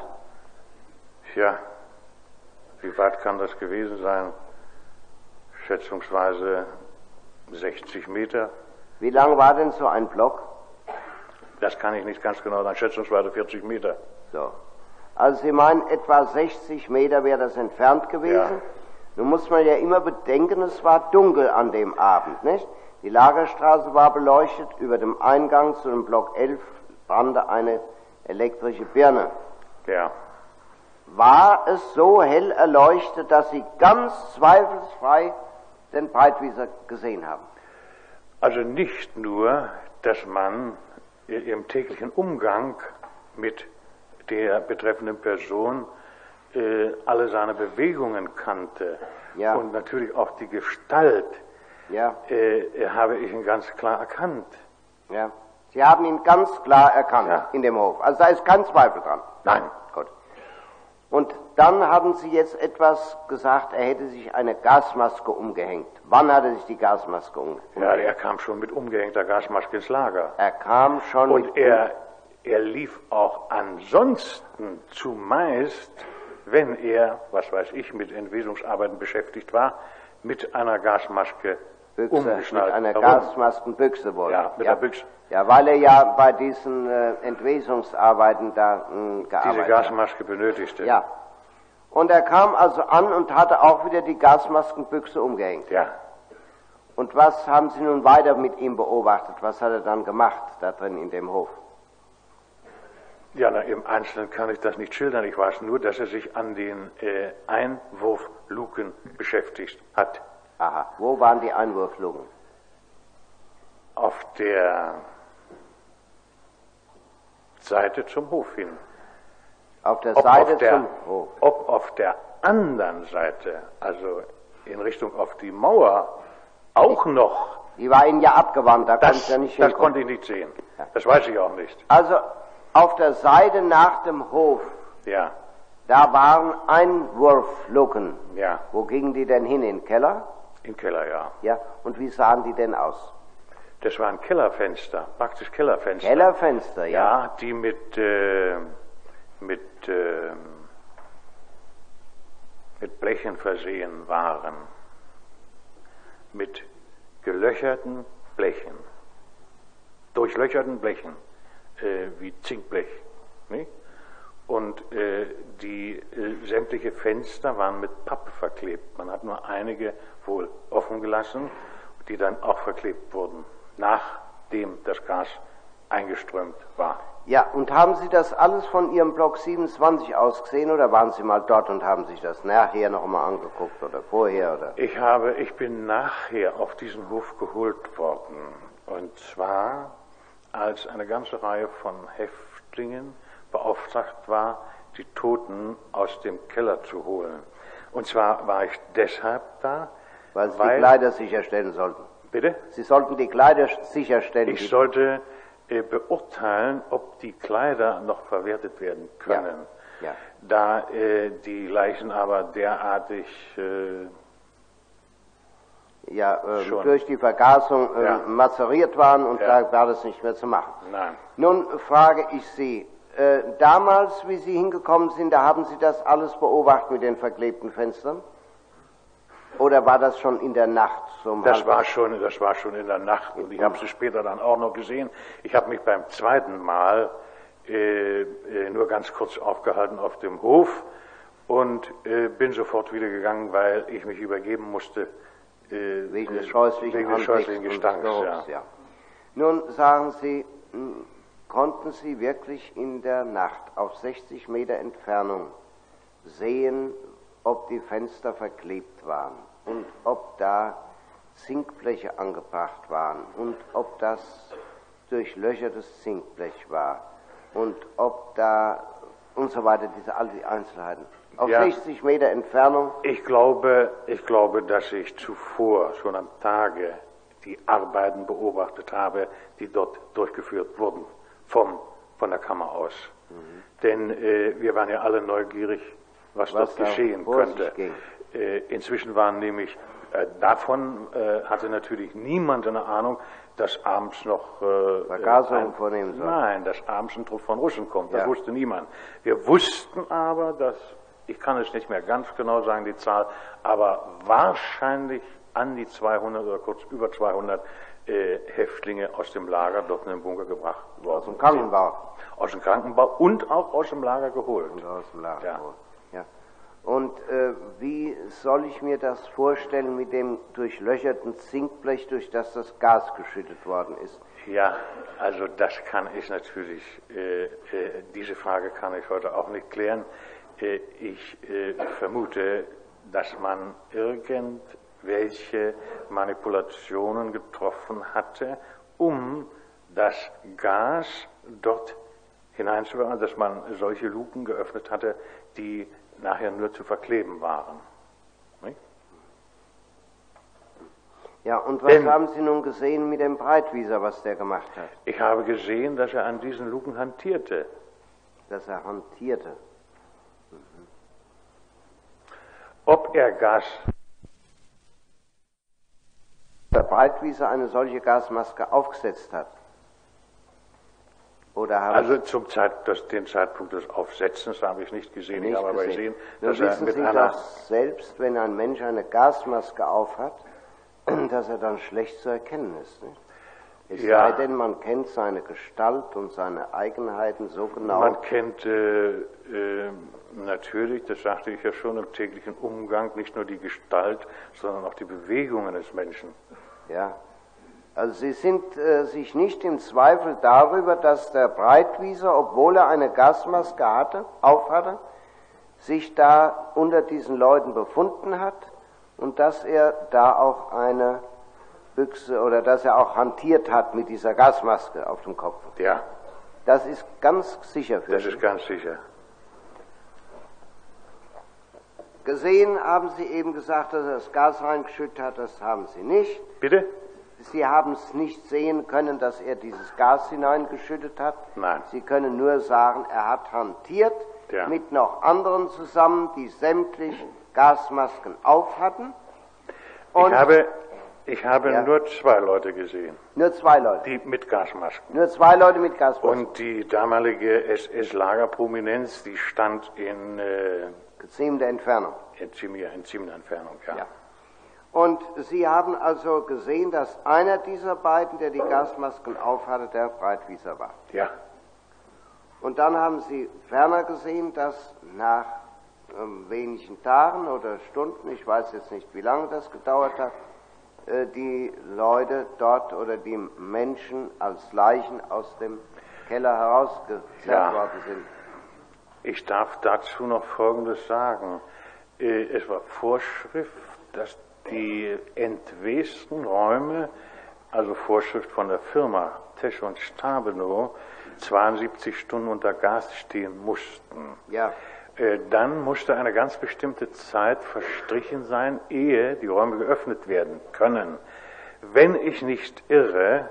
Ja, wie weit kann das gewesen sein? Schätzungsweise sechzig Meter.
Wie lang war denn so ein Block?
Das kann ich nicht ganz genau sagen, schätzungsweise vierzig Meter.
So. Also Sie meinen, etwa sechzig Meter wäre das entfernt gewesen?
Ja.
Nun muss man ja immer bedenken, es war dunkel an dem Abend, nicht? Die Lagerstraße war beleuchtet, über dem Eingang zu dem Block elf brannte eine elektrische Birne.
Ja.
War es so hell erleuchtet, dass Sie ganz zweifelsfrei den Breitwieser gesehen haben?
Also nicht nur, dass man im täglichen Umgang mit der betreffenden Person äh, alle seine Bewegungen kannte
Ja.
und natürlich auch die Gestalt
Ja,
äh, habe ich ihn ganz klar erkannt.
ja. Sie haben ihn ganz klar erkannt
Ja.
in dem Hof. Also da ist kein Zweifel dran.
Nein.
Gut. Und dann haben Sie jetzt etwas gesagt, er hätte sich eine Gasmaske umgehängt. Wann hat er sich die Gasmaske umgehängt?
Ja, er kam schon mit umgehängter Gasmaske ins Lager.
Er kam schon
Und
mit...
er, er lief auch ansonsten zumeist, wenn er, was weiß ich, mit Entwesungsarbeiten beschäftigt war, mit einer Gasmaske
Büchse,
umgeschnallt.
mit einer
herum.
Gasmaskenbüchse wohl.
Ja, mit
ja.
der Büchse.
Ja, weil er ja bei diesen äh, Entwesungsarbeiten da mh, gearbeitet
Diese Gasmaske benötigte.
hat. Ja. Und er kam also an und hatte auch wieder die Gasmaskenbüchse umgehängt.
Ja.
Und was haben Sie nun weiter mit ihm beobachtet? Was hat er dann gemacht da drin in dem Hof?
Ja, na, im Einzelnen kann ich das nicht schildern. Ich weiß nur, dass er sich an den äh, Einwurfluken beschäftigt hat.
Aha. Wo waren die Einwurfluken?
Auf der Seite zum Hof hin.
Auf der
Ob
Seite
auf der,
zum Hof.
Ob auf der anderen Seite, also in Richtung auf die Mauer, auch noch.
Die war Ihnen ja abgewandt, da konnte ich
Das,
ja nicht
das
hinkommen.
konnte ich nicht sehen. Das weiß ich auch nicht.
Also, auf der Seite nach dem Hof,
Ja,
da waren Einwurfluken.
ja,
Wo gingen die denn hin? In den Keller?
im Keller, ja.
Ja. Und wie sahen die denn aus?
Das waren Kellerfenster, praktisch Kellerfenster.
Kellerfenster, ja.
Ja, die mit, äh, mit, äh, mit Blechen versehen waren. Mit gelöcherten Blechen. Durchlöcherten Blechen, äh, wie Zinkblech. Nicht? Und äh, die äh, sämtliche Fenster waren mit Pappe verklebt. Man hat nur einige wohl offen gelassen, die dann auch verklebt wurden, nachdem das Gas eingeströmt war.
Ja, und haben Sie das alles von Ihrem Block siebenundzwanzig aus gesehen oder waren Sie mal dort und haben sich das nachher noch mal angeguckt oder vorher? Oder?
Ich habe, ich bin nachher auf diesen Hof geholt worden. Und zwar, als eine ganze Reihe von Häftlingen beauftragt war, die Toten aus dem Keller zu holen. Und zwar war ich deshalb da,
Weil Sie
weil,
die Kleider sicherstellen sollten.
bitte?
Sie sollten die Kleider sicherstellen.
Ich
die-
sollte äh, beurteilen, ob die Kleider noch verwertet werden können.
Ja, ja.
Da äh, die Leichen aber derartig äh,
ja, äh,
Schon.
durch die Vergasung äh,
Ja.
mazeriert waren und
Ja.
da war das nicht mehr zu machen.
nein.
Nun frage ich Sie, äh, damals, wie Sie hingekommen sind, da haben Sie das alles beobachtet mit den verklebten Fenstern? Oder war das schon in der Nacht? So um
Das
halb-
war schon, das war schon in der Nacht und ich habe sie später dann auch noch gesehen. Ich habe mich beim zweiten Mal äh, äh, nur ganz kurz aufgehalten auf dem Hof und äh, bin sofort wieder gegangen, weil ich mich übergeben musste. Äh,
Wegen des
äh,
scheußlichen
wegen des
Anblicks
scheußlichen
und des
Gestanks,
Geruchs,
ja.
ja. Nun sagen Sie, mh, konnten Sie wirklich in der Nacht auf sechzig Meter Entfernung sehen, ob die Fenster verklebt waren und ob da Zinkbleche angebracht waren und ob das durchlöchertes Zinkblech war und ob da und so weiter, diese all die Einzelheiten. Auf
Ja.
sechzig Meter Entfernung.
Ich glaube, ich glaube, dass ich zuvor schon am Tage die Arbeiten beobachtet habe, die dort durchgeführt wurden, vom, von der Kammer aus.
Mhm.
Denn äh, wir waren ja alle neugierig, was,
Was
dort
da
geschehen
vor sich
könnte.
ging.
Äh, inzwischen waren nämlich, äh, davon äh, hatte natürlich niemand eine Ahnung, dass abends noch äh,
Vergasung
ein-
vornehmen soll.
Nein, dass abends ein Trupp von Russen kommt. Das
Ja.
wusste niemand. Wir wussten aber, dass, ich kann es nicht mehr ganz genau sagen, die Zahl, aber wahrscheinlich an die zweihundert oder kurz über zweihundert äh, Häftlinge aus dem Lager dort in den Bunker gebracht worden
Aus dem Krankenbau.
sind. Aus dem Krankenbau und auch aus dem Lager geholt.
Und aus dem Lager.
Ja.
Ja. Und äh, wie soll ich mir das vorstellen mit dem durchlöcherten Zinkblech, durch das das Gas geschüttet worden ist?
Ja, also das kann ich natürlich, äh, äh, diese Frage kann ich heute auch nicht klären. Äh, ich äh, vermute, dass man irgendwelche Manipulationen getroffen hatte, um das Gas dort hineinzuwerfen, dass man solche Luken geöffnet hatte, die nachher nur zu verkleben waren. Nicht?
Ja, und was
Denn-
haben Sie nun gesehen mit dem Breitwieser, was der gemacht hat?
Ich habe gesehen, dass er an diesen Luken hantierte.
Dass er hantierte.
Ob er Gas
Der Breitwieser eine solche Gasmaske aufgesetzt hat. Oder haben
Also zum Zeit, das, den Zeitpunkt des Aufsetzens habe ich nicht gesehen.
Sie
Ich
nicht
habe aber
gesehen?
gesehen,
Nun
dass er
wissen
mit
Sie
einer...
doch selbst, wenn ein Mensch eine Gasmaske aufhat, dass er dann schlecht zu erkennen ist. Nicht? Es
Ja.
sei denn, man kennt seine Gestalt und seine Eigenheiten so genau.
Man kennt äh, äh, natürlich, das sagte ich ja schon, im täglichen Umgang nicht nur die Gestalt, sondern auch die Bewegungen des Menschen.
Ja. Also Sie sind äh, sich nicht im Zweifel darüber, dass der Breitwieser, obwohl er eine Gasmaske hatte, aufhatte, sich da unter diesen Leuten befunden hat und dass er da auch eine Büchse oder dass er auch hantiert hat mit dieser Gasmaske auf dem Kopf.
Ja,
Das ist ganz sicher für
das
Sie.
ist ganz sicher.
Gesehen haben Sie eben gesagt, dass er das Gas reingeschüttet hat, das haben Sie nicht.
Bitte?
Sie haben es nicht sehen können, dass er dieses Gas hineingeschüttet hat.
Nein.
Sie können nur sagen, er hat hantiert
ja.
mit noch anderen zusammen, die sämtlich Gasmasken aufhatten.
Und ich habe, ich habe
ja.
nur zwei Leute gesehen.
Nur zwei Leute?
Die mit Gasmasken.
Nur zwei Leute mit Gasmasken.
Und die damalige S S-Lagerprominenz, die stand in äh,
geziemter Entfernung.
In ziemlicher, in ziemlicher Entfernung, ja. ja.
Und Sie haben also gesehen, dass einer dieser beiden, der die Gasmasken aufhatte, der Breitwieser war.
Ja.
Und dann haben Sie ferner gesehen, dass nach ähm, wenigen Tagen oder Stunden, ich weiß jetzt nicht, wie lange das gedauert hat, äh, die Leute dort oder die Menschen als Leichen aus dem Keller herausgezerrt ja. worden sind.
Ich darf dazu noch Folgendes sagen. Äh, es war Vorschrift, dass die entwesten Räume, also Vorschrift von der Firma Tesch und Stabenow, zweiundsiebzig Stunden unter Gas stehen mussten.
Ja.
Äh, dann musste eine ganz bestimmte Zeit verstrichen sein, ehe die Räume geöffnet werden können. Wenn ich nicht irre,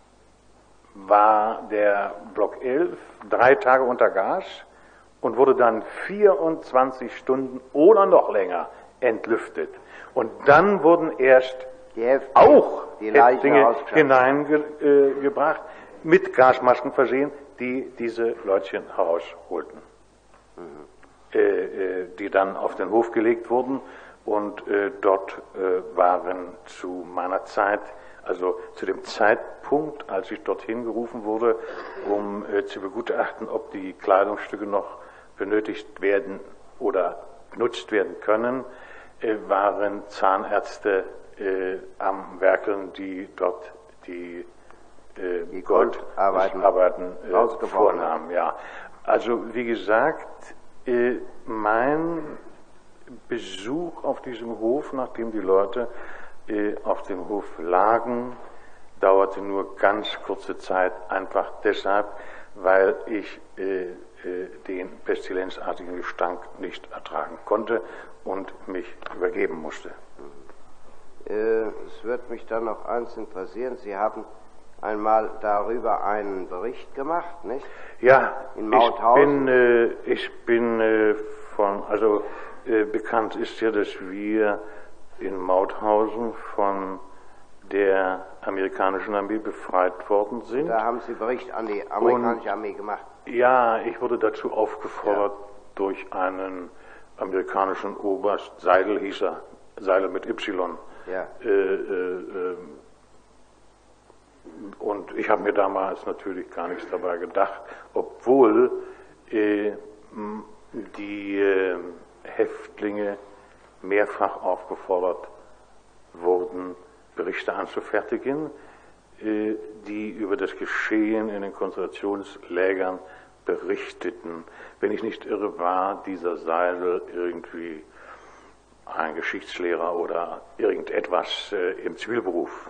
war der Block elf drei Tage unter Gas und wurde dann vierundzwanzig Stunden oder noch länger entlüftet. Und dann wurden erst
die Häftlinge,
auch
die
Häftlinge hineingebracht, äh, mit Gasmasken versehen, die diese Leutchen herausholten. Mhm. Äh, äh, die dann auf den Hof gelegt wurden und äh, dort äh, waren zu meiner Zeit, also zu dem Zeitpunkt, als ich dorthin gerufen wurde, um äh, zu begutachten, ob die Kleidungsstücke noch benötigt werden oder benutzt werden können, äh, waren Zahnärzte äh, am Werkeln, die dort die, äh,
die Goldarbeiten
äh, vornahmen. Ja. Also wie gesagt, äh, mein Besuch auf diesem Hof, nachdem die Leute äh, auf dem Hof lagen, dauerte nur ganz kurze Zeit, einfach deshalb, weil ich äh, äh, den pestilenzartigen Gestank nicht ertragen konnte und mich übergeben musste.
Äh, es wird mich dann noch eins interessieren. Sie haben einmal darüber einen Bericht gemacht, nicht?
Ja,
in Mauthausen.
Ich bin, äh, ich bin äh, von, also äh, bekannt ist ja, dass wir in Mauthausen von der amerikanischen Armee befreit worden sind.
Da haben Sie Bericht an die amerikanische Und, Armee gemacht.
Ja, ich wurde dazu aufgefordert ja. durch einen amerikanischen Oberst, Seidel hieß er, Seidel mit Y.
Ja.
Äh, äh, und ich habe mir damals natürlich gar nichts dabei gedacht, obwohl äh, die äh, Häftlinge mehrfach aufgefordert wurden, Berichte anzufertigen, äh, die über das Geschehen in den Konzentrationslägern berichteten. Wenn ich nicht irre, war dieser Seidel irgendwie ein Geschichtslehrer oder irgendetwas äh, im Zivilberuf.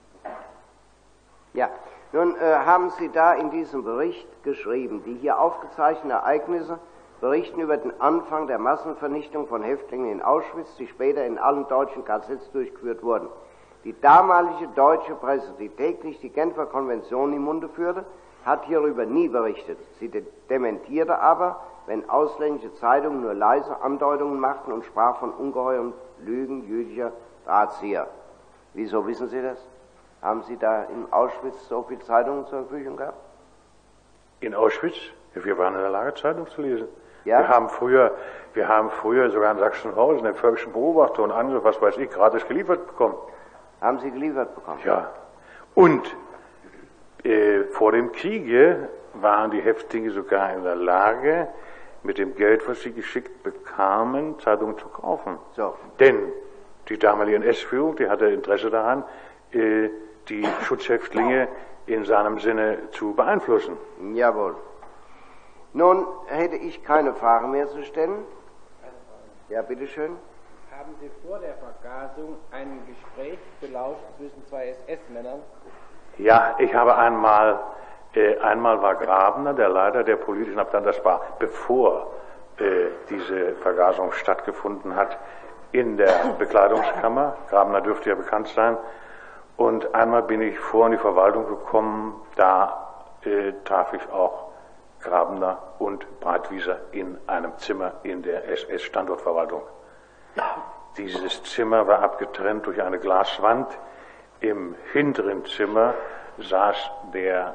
Ja, nun äh, haben Sie da in diesem Bericht geschrieben, die hier aufgezeichneten Ereignisse berichten über den Anfang der Massenvernichtung von Häftlingen in Auschwitz, die später in allen deutschen K Zs durchgeführt wurden. Die damalige deutsche Presse, die täglich die Genfer Konvention im Munde führte, hat hierüber nie berichtet. Sie de- dementierte aber, wenn ausländische Zeitungen nur leise Andeutungen machten und sprach von ungeheuren Lügen jüdischer Drahtzieher. Wieso wissen Sie das? Haben Sie da in Auschwitz so viele Zeitungen zur Verfügung gehabt?
In Auschwitz? Ja, wir waren in der Lage, Zeitung zu lesen.
Ja?
Wir haben früher, wir haben früher sogar in Sachsenhausen den Völkischen Beobachter und andere, was weiß ich, gratis geliefert bekommen.
Haben Sie geliefert bekommen?
Ja. Und äh, vor dem Kriege waren die Häftlinge sogar in der Lage, mit dem Geld, was sie geschickt bekamen, Zeitungen zu kaufen.
So.
Denn die damalige N S-Führung, die hatte Interesse daran, äh, die Schutzhäftlinge in seinem Sinne zu beeinflussen.
Jawohl. Nun hätte ich keine Frage mehr zu stellen. Ja, bitteschön.
Haben Sie vor der Vergasung ein Gespräch belauscht zwischen zwei S S-Männern?
Ja, ich habe einmal, äh, einmal war Grabner, der Leiter der politischen Abteilung, das war bevor äh, diese Vergasung stattgefunden hat, in der Bekleidungskammer. Grabner dürfte ja bekannt sein. Und einmal bin ich vor in die Verwaltung gekommen, da äh, traf ich auch Grabner und Breitwieser in einem Zimmer in der S S-Standortverwaltung. Dieses Zimmer war abgetrennt durch eine Glaswand. Im hinteren Zimmer saß der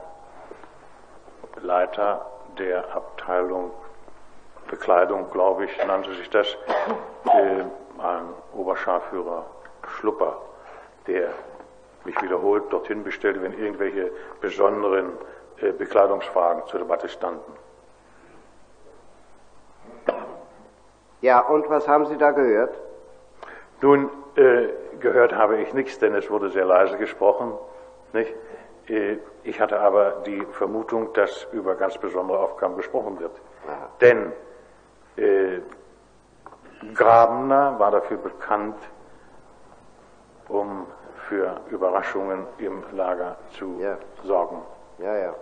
Leiter der Abteilung Bekleidung, glaube ich, nannte sich das, äh, ein Oberscharführer Schlupper, der mich wiederholt dorthin bestellte, wenn irgendwelche besonderen äh, Bekleidungsfragen zur Debatte standen.
Ja, und was haben Sie da gehört?
Nun, äh, gehört habe ich nichts, denn es wurde sehr leise gesprochen, nicht? Äh, ich hatte aber die Vermutung, dass über ganz besondere Aufgaben gesprochen wird. Aha. Denn äh, Grabner war dafür bekannt, um für Überraschungen im Lager zu ja. sorgen.
Ja, ja.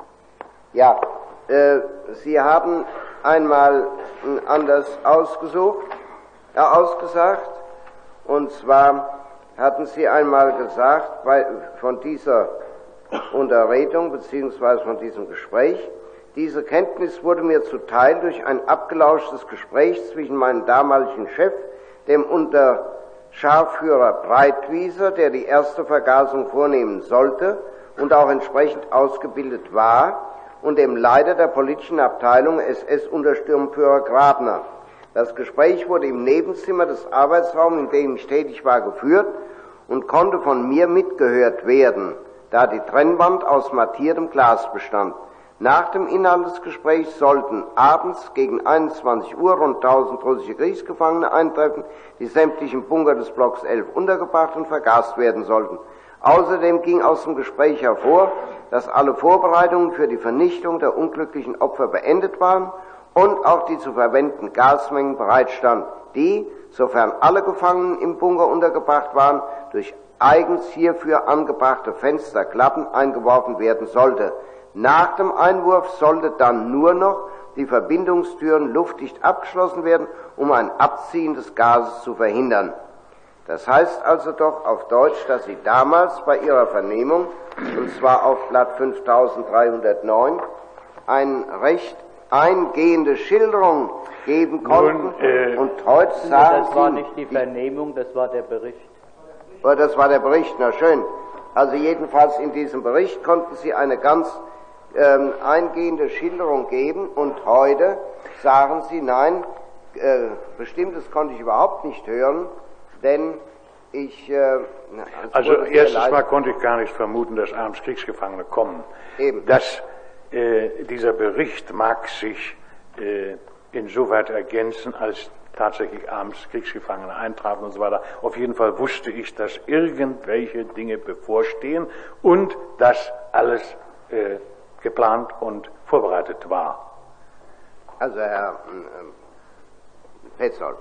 Ja, äh, Sie haben einmal anders ausgesucht, äh, ausgesagt, und zwar hatten Sie einmal gesagt, bei, von dieser Unterredung beziehungsweise von diesem Gespräch, diese Kenntnis wurde mir zuteil durch ein abgelauschtes Gespräch zwischen meinem damaligen Chef, dem Unterscharführer Breitwieser, der die erste Vergasung vornehmen sollte und auch entsprechend ausgebildet war, und dem Leiter der politischen Abteilung S S-Untersturmführer Grabner. Das Gespräch wurde im Nebenzimmer des Arbeitsraums, in dem ich tätig war, geführt und konnte von mir mitgehört werden, da die Trennwand aus mattiertem Glas bestand. Nach dem Inhalt des Gesprächs sollten abends gegen einundzwanzig Uhr rund tausend russische Kriegsgefangene eintreffen, die sämtlich im Bunker des Blocks elf untergebracht und vergast werden sollten. Außerdem ging aus dem Gespräch hervor, dass alle Vorbereitungen für die Vernichtung der unglücklichen Opfer beendet waren und auch die zu verwendenden Gasmengen bereitstanden, die, sofern alle Gefangenen im Bunker untergebracht waren, durch eigens hierfür angebrachte Fensterklappen eingeworfen werden sollte. Nach dem Einwurf sollte dann nur noch die Verbindungstüren luftdicht abgeschlossen werden, um ein Abziehen des Gases zu verhindern. Das heißt also doch auf Deutsch, dass Sie damals bei Ihrer Vernehmung, und zwar auf Blatt fünftausenddreihundertneun, eine recht eingehende Schilderung geben konnten.
Nun, äh,
und heute sagen
das war
Sie,
nicht die Vernehmung, das war der Bericht.
Oh, das war der Bericht, na schön. Also jedenfalls in diesem Bericht konnten Sie eine ganz ähm, eingehende Schilderung geben, und heute sagen Sie, nein, äh, Bestimmtes konnte ich überhaupt nicht hören, denn ich... Äh,
also erstens mal konnte ich gar nicht vermuten, dass abends Kriegsgefangene kommen.
Eben.
Dass äh, dieser Bericht mag sich äh, insoweit ergänzen, als tatsächlich abends Kriegsgefangene eintrafen und so weiter. Auf jeden Fall wusste ich, dass irgendwelche Dinge bevorstehen und dass alles äh, geplant und vorbereitet war.
Also Herr ähm, Petzold,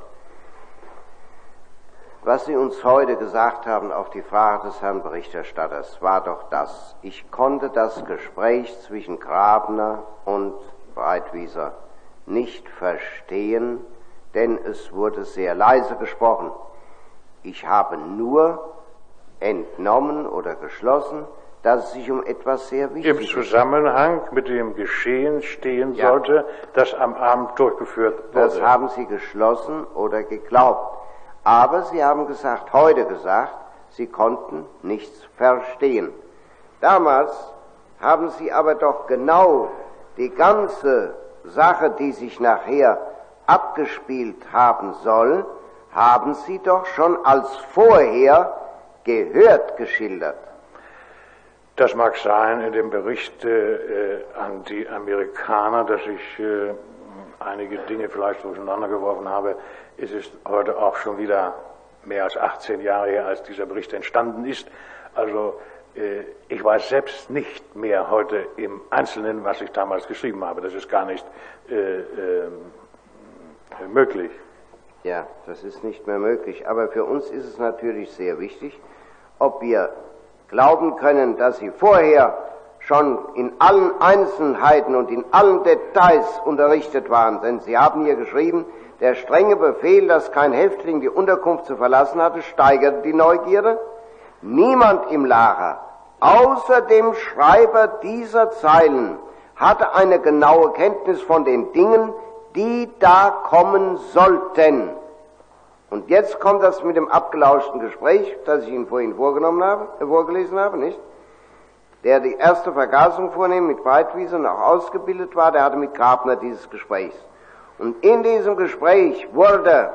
was Sie uns heute gesagt haben auf die Frage des Herrn Berichterstatters, war doch das: Ich konnte das Gespräch zwischen Grabner und Breitwieser nicht verstehen, denn es wurde sehr leise gesprochen. Ich habe nur entnommen oder geschlossen, dass es sich um etwas sehr Wichtiges
im Zusammenhang mit dem Geschehen stehen
ja.
sollte, das am Abend durchgeführt wurde.
Das haben Sie geschlossen oder geglaubt. Aber Sie haben gesagt, heute gesagt, Sie konnten nichts verstehen. Damals haben Sie aber doch genau die ganze Sache, die sich nachher abgespielt haben soll, haben Sie doch schon als vorher gehört geschildert.
Das mag sein in dem Bericht äh, an die Amerikaner, dass ich äh, einige Dinge vielleicht durcheinander geworfen habe. Es ist heute auch schon wieder mehr als achtzehn Jahre her, als dieser Bericht entstanden ist. Also äh, ich weiß selbst nicht mehr heute im Einzelnen, was ich damals geschrieben habe. Das ist gar nicht äh, äh, möglich.
Ja, das ist nicht mehr möglich. Aber für uns ist es natürlich sehr wichtig, ob wir glauben können, dass Sie vorher schon in allen Einzelheiten und in allen Details unterrichtet waren. Denn Sie haben hier geschrieben, der strenge Befehl, dass kein Häftling die Unterkunft zu verlassen hatte, steigerte die Neugierde. Niemand im Lager, außer dem Schreiber dieser Zeilen, hatte eine genaue Kenntnis von den Dingen, die da kommen sollten. Und jetzt kommt das mit dem abgelauschten Gespräch, das ich Ihnen vorhin vorgenommen habe, äh, vorgelesen habe, nicht? Der die erste Vergasung vornehmen mit Breitwiese und auch ausgebildet war, der hatte mit Grabner dieses Gespräch. Und in diesem Gespräch wurde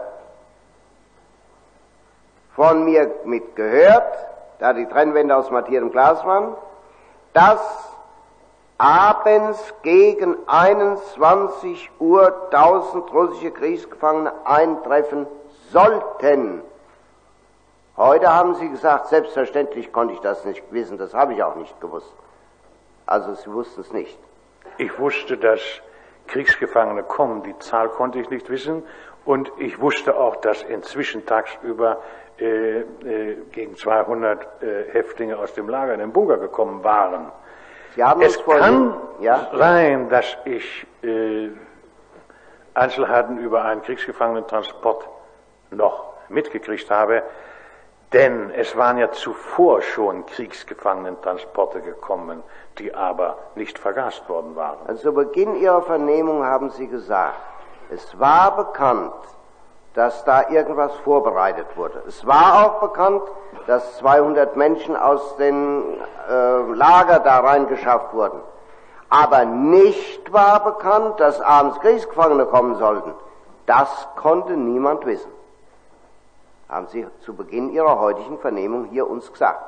von mir mitgehört, da die Trennwände aus mattiertem Glas waren, dass abends gegen einundzwanzig Uhr tausend russische Kriegsgefangene eintreffen sollten. Heute haben Sie gesagt, selbstverständlich konnte ich das nicht wissen, das habe ich auch nicht gewusst. Also Sie wussten es nicht.
Ich wusste, dass Kriegsgefangene kommen, die Zahl konnte ich nicht wissen. Und ich wusste auch, dass inzwischen tagsüber äh, äh, gegen zweihundert äh, Häftlinge aus dem Lager in den Bunker gekommen waren.
Sie haben
es
uns vorhin,
kann
ja?
sein, dass ich äh, Einzelheiten über einen Kriegsgefangenentransport noch mitgekriegt habe, denn es waren ja zuvor schon Kriegsgefangenentransporte gekommen, die aber nicht vergast worden waren.
Also zu Beginn Ihrer Vernehmung haben Sie gesagt, es war bekannt, dass da irgendwas vorbereitet wurde. Es war auch bekannt, dass zweihundert Menschen aus den äh, Lager da reingeschafft wurden. Aber nicht war bekannt, dass abends Kriegsgefangene kommen sollten. Das konnte niemand wissen. Haben Sie zu Beginn Ihrer heutigen Vernehmung hier uns gesagt.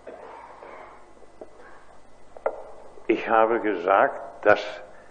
Ich habe gesagt, dass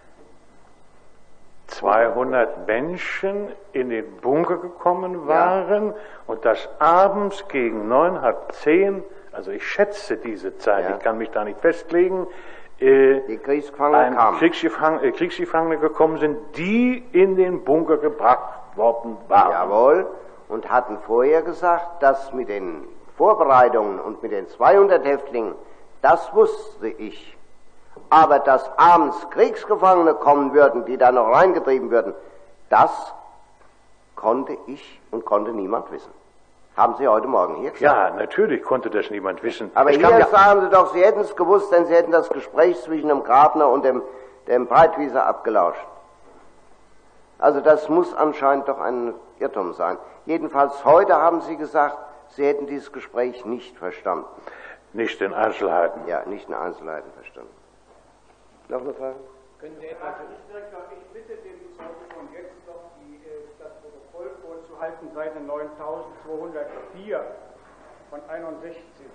zweihundert Menschen in den Bunker gekommen waren, ja, und dass abends gegen neun, halb zehn, also ich schätze diese Zeit, ja, ich kann mich da nicht festlegen, äh,
die Kriegsgefangene kamen.
Kriegsgefangene, äh, Kriegsgefangene gekommen sind, die in den Bunker gebracht worden waren.
Jawohl, und hatten vorher gesagt, dass mit den Vorbereitungen und mit den zweihundert Häftlingen, das wusste ich. Aber dass abends Kriegsgefangene kommen würden, die da noch reingetrieben würden, das konnte ich und konnte niemand wissen. Haben Sie heute Morgen hier gesagt?
Ja, natürlich konnte das niemand wissen.
Aber
es
hier
ja
sagen Sie doch, Sie hätten es gewusst, denn Sie hätten das Gespräch zwischen dem Grabner und dem, dem Breitwieser abgelauscht. Also das muss anscheinend doch ein Irrtum sein. Jedenfalls heute haben Sie gesagt, Sie hätten dieses Gespräch nicht verstanden.
Nicht in Einzelheiten.
Ja, nicht in Einzelheiten verstanden. Noch eine Frage?
Können Sie etwas? Ich bitte den Zeugen von jetzt noch die, das Protokoll vorzuhalten, Seite neuntausendzweihundertvier von einundsechzig.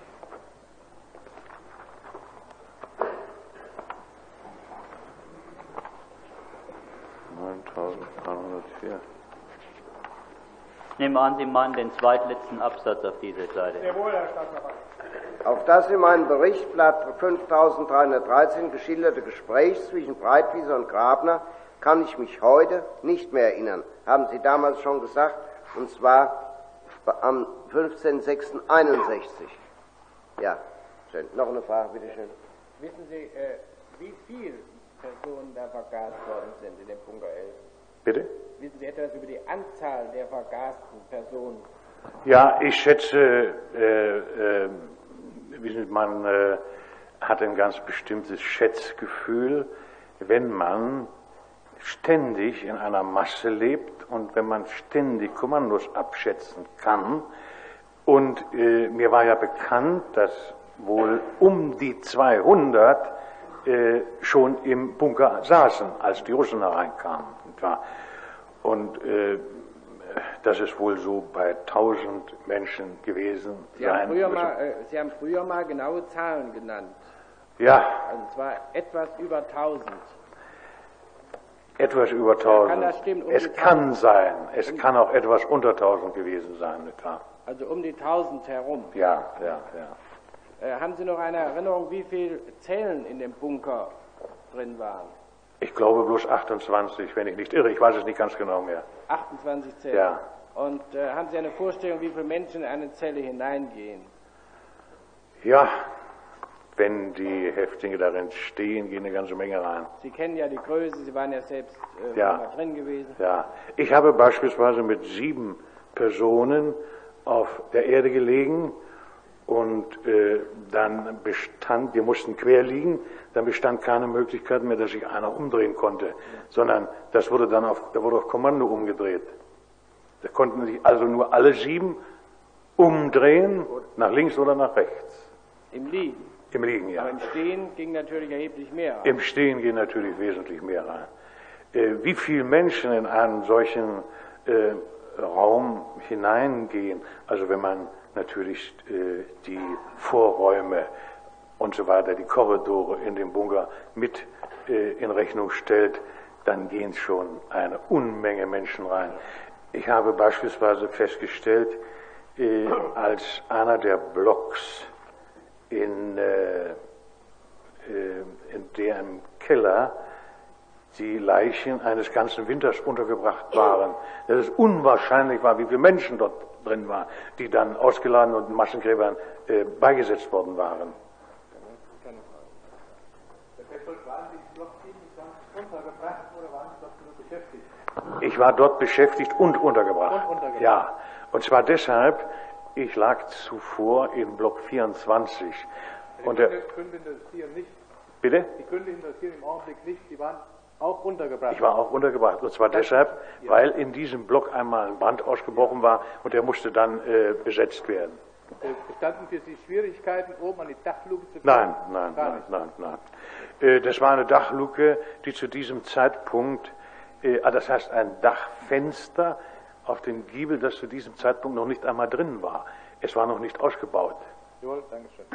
neuntausenddreihundertvier.
Ich nehme an, Sie meinen den zweitletzten Absatz auf dieser Seite.
Jawohl, Herr Staatsanwalt.
Auf das in meinem Berichtblatt fünftausenddreihundertdreizehn geschilderte Gespräch zwischen Breitwieser und Grabner kann ich mich heute nicht mehr erinnern. Haben Sie damals schon gesagt, und zwar am fünfzehnten sechsten einundsechzig. Ja, schön. Noch eine Frage, bitte schön.
Wissen Sie, äh, wie viele Personen da vergast worden sind in dem Bunker elf?
Bitte?
Wissen Sie etwas über die Anzahl der vergasten Personen?
Ja, ich schätze, äh, äh, man äh, hat ein ganz bestimmtes Schätzgefühl, wenn man ständig in einer Masse lebt und wenn man ständig Kommandos abschätzen kann. Und äh, mir war ja bekannt, dass wohl um die zweihundert äh, schon im Bunker saßen, als die Russen hereinkamen. Und äh, das ist wohl so bei tausend Menschen gewesen
Sie haben, früher mal, äh, Sie haben früher mal genaue Zahlen genannt.
Ja.
Und zwar etwas über tausend.
Etwas über tausend.
Kann das stimmen? Um
es
die
kann
tausend?
sein. Es
um
kann auch etwas unter tausend gewesen sein, klar.
Also um die tausend herum.
Ja, ja, ja.
Äh, haben Sie noch eine Erinnerung, wie viele Zellen in dem Bunker drin waren?
Ich glaube bloß achtundzwanzig, wenn ich nicht irre. Ich weiß es nicht ganz genau mehr.
achtundzwanzig Zellen?
Ja.
Und äh, haben Sie eine Vorstellung, wie viele Menschen in eine Zelle hineingehen?
Ja, wenn die Häftlinge darin stehen, gehen eine ganze Menge rein.
Sie kennen ja die Größe, Sie waren ja selbst äh,
ja.
mal drin gewesen.
Ja, ich habe beispielsweise mit sieben Personen auf der Erde gelegen Und äh, dann bestand, wir mussten quer liegen, dann bestand keine Möglichkeit mehr, dass sich einer umdrehen konnte, sondern das wurde dann auf, da wurde auf Kommando umgedreht. Da konnten sich also nur alle sieben umdrehen, nach links oder nach rechts.
Im Liegen.
Im Liegen, ja.
Aber im Stehen ging natürlich erheblich mehr.
Im Stehen gehen natürlich wesentlich mehr rein. Äh, wie viele Menschen in einen solchen äh, Raum hineingehen, also wenn man natürlich äh, die Vorräume und so weiter, die Korridore in dem Bunker mit äh, in Rechnung stellt, dann gehen schon eine Unmenge Menschen rein. Ich habe beispielsweise festgestellt, äh, als einer der Blocks in, äh, äh, in deren Keller die Leichen eines ganzen Winters untergebracht waren, dass es unwahrscheinlich war, wie viele Menschen dort drin waren, die dann ausgeladen und in Massengräbern äh, beigesetzt worden waren. Ich war dort beschäftigt und untergebracht.
Und untergebracht.
Ja, und zwar deshalb, ich lag zuvor in Block vierundzwanzig.
Die
und der,
Gründe interessieren nicht.
bitte?
Die Gründe interessieren im Augenblick nicht. Die waren auch untergebracht.
Ich war auch untergebracht. Und zwar deshalb,
ja.
weil in diesem Block einmal ein Brand ausgebrochen war und der musste dann äh, besetzt werden.
Äh, Bestanden für Sie Schwierigkeiten, oben an die Dachluke zu kommen?
Nein, nein,
Gar
nein,
nicht.
nein, nein. Äh, das war eine Dachluke, die zu diesem Zeitpunkt, äh, ah, das heißt ein Dachfenster auf dem Giebel, das zu diesem Zeitpunkt noch nicht einmal drin war. Es war noch nicht ausgebaut.
Jawohl, danke schön.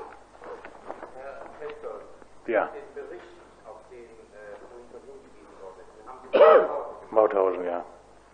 Herr Feldol,
Ja,
den Bericht, auf den äh, vorhin schon hingewiesen worden ist, haben Sie Mauthausen gemacht.
Mauthausen, ja.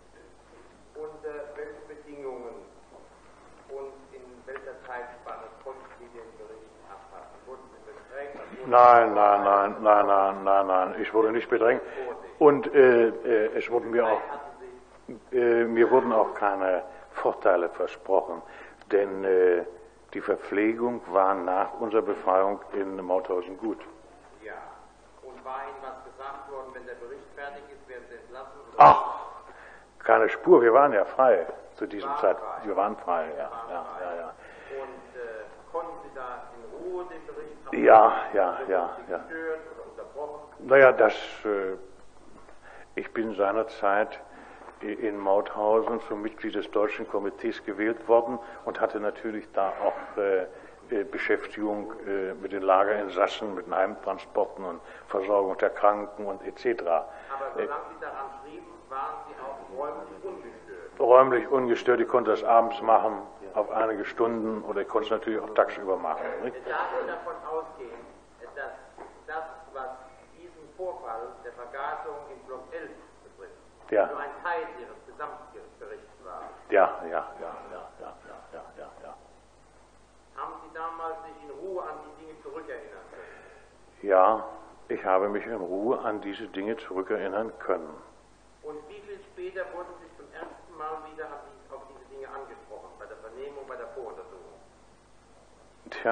Unter welchen Bedingungen und in welcher Zeitspanne konnten Sie den Bericht abfassen? Wurden Sie bedrängt? Wurden
Nein, nein, nein, nein, nein, nein, nein. Ich wurde nicht bedrängt. Und äh, äh, es wurden mir auch, äh, mir wurden auch keine Vorteile versprochen, denn äh, die Verpflegung war nach unserer Befreiung in Mauthausen gut.
Ja. Und war Ihnen was gesagt worden, wenn der Bericht fertig ist, werden Sie entlassen? Oder
Ach, keine Spur. Wir waren ja frei zu diesem
Waren
Zeitpunkt.
frei.
Wir waren frei, ja,
waren
ja,
frei.
ja, ja.
Und äh, konnten Sie da in Ruhe den Bericht abfassen?
Ja, ja,
Wurden
ja,
Sie
ja.
gestört oder unterbrochen?
Naja, das, äh, ich bin seinerzeit in Mauthausen zum Mitglied des Deutschen Komitees gewählt worden und hatte natürlich da auch äh, äh, Beschäftigung äh, mit den Lagerinsassen, mit den Heimtransporten und Versorgung der Kranken und et cetera.
Aber solange Sie daran schrieben, waren Sie auch räumlich ungestört.
Räumlich ungestört, ich konnte das abends machen, auf einige Stunden, oder ich konnte es natürlich auch tagsüber machen. Nicht?
Darf ich davon ausgehen, dass das, was diesen Vorfall der Vergasung in Block elf betrifft,
Ja.
nur ein Teil Ihres Gesamtberichts war?
Ja, ja, ja, ja, ja, ja, ja, ja, ja.
Haben Sie damals sich in Ruhe an die Dinge zurückerinnern können?
Ja, ich habe mich in Ruhe an diese Dinge zurückerinnern können.
Und wie viel später wurden Sie zum ersten Mal wieder an die, auf diese Dinge angesprochen, bei der Vernehmung, bei der Voruntersuchung?
Tja,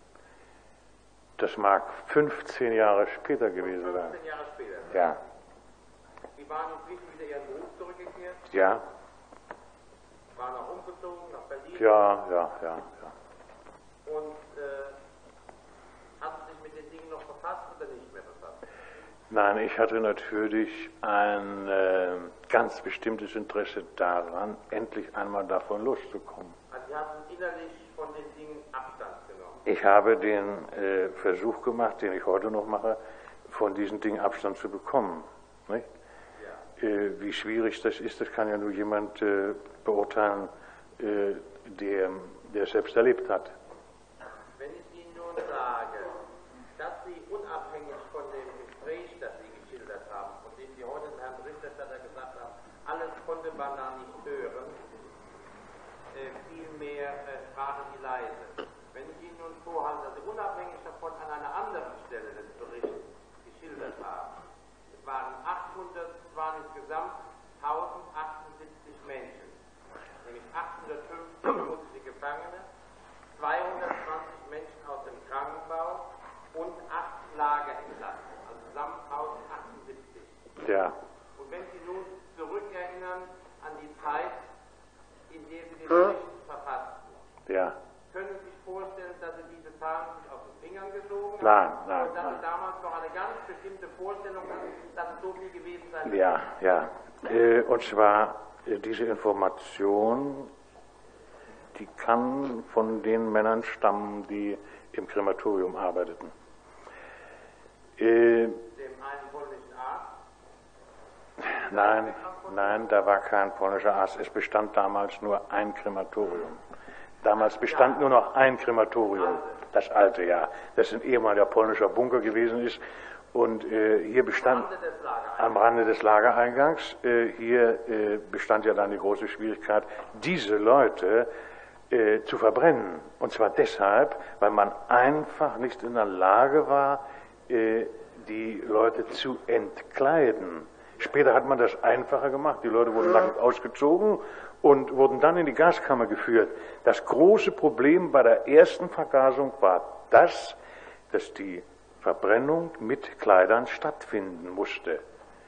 das mag fünfzehn Jahre später gewesen sein.
fünfzehn Jahre später.
Ja,
Sie waren inzwischen wieder Ihren Beruf zurückgekehrt,
ja,
waren auch umgezogen nach Berlin
ja, ja, ja, ja.
und äh, hatten sich mit den Dingen noch befasst oder nicht mehr befasst?
Nein, ich hatte natürlich ein äh, ganz bestimmtes Interesse daran, endlich einmal davon loszukommen.
Also Sie hatten innerlich von den Dingen Abstand genommen.
Ich habe den äh, Versuch gemacht, den ich heute noch mache, von diesen Dingen Abstand zu bekommen. Nicht?
Ja.
Äh, wie schwierig das ist, das kann ja nur jemand äh, beurteilen, äh, der, der es selbst erlebt hat.
Wenn ich Ihnen nun sage, dass Sie unabhängig von dem Gespräch, das Sie geschildert haben, von dem Sie heute dem Herrn Berichterstatter gesagt haben, alles konnte man da nicht hören, äh, vielmehr äh, sprachen Sie leise. Wenn ich Ihnen nun vorhalte, dass Sie unabhängig davon an einer anderen Stelle des Berichts geschildert haben, es waren achthundert, es waren insgesamt tausendachundsiebzig Menschen, nämlich achthundertfünfzig russische Gefangene, zweihundertzwanzig Menschen aus dem Krankenbau und acht Lagerentlassene, also zusammen tausendachundsiebzig.
Ja,
Und wenn Sie nun zurückerinnern an die Zeit, in der Sie den Bericht verfassten,
ja,
können Sie sich
Nein, nein.
Und dass Sie damals noch eine ganz bestimmte Vorstellung hatten, dass es so viel gewesen sein wird.
Ja, ja. Äh, und zwar äh, diese Information, die kann von den Männern stammen, die im Krematorium arbeiteten. Äh,
Dem einen polnischen Arzt?
nein, nein, da war kein polnischer Arzt. Es bestand damals nur ein Krematorium. Damals bestand ja. nur noch ein Krematorium, das alte, ja. Das ein ehemaliger polnischer Bunker gewesen ist. Und äh, hier bestand am Rande des Lagereingangs, äh, hier äh, bestand ja dann die große Schwierigkeit, diese Leute äh, zu verbrennen. Und zwar deshalb, weil man einfach nicht in der Lage war, äh, die Leute zu entkleiden. Später hat man das einfacher gemacht. Die Leute wurden nackt ausgezogen und wurden dann in die Gaskammer geführt. Das große Problem bei der ersten Vergasung war das, dass die Verbrennung mit Kleidern stattfinden musste.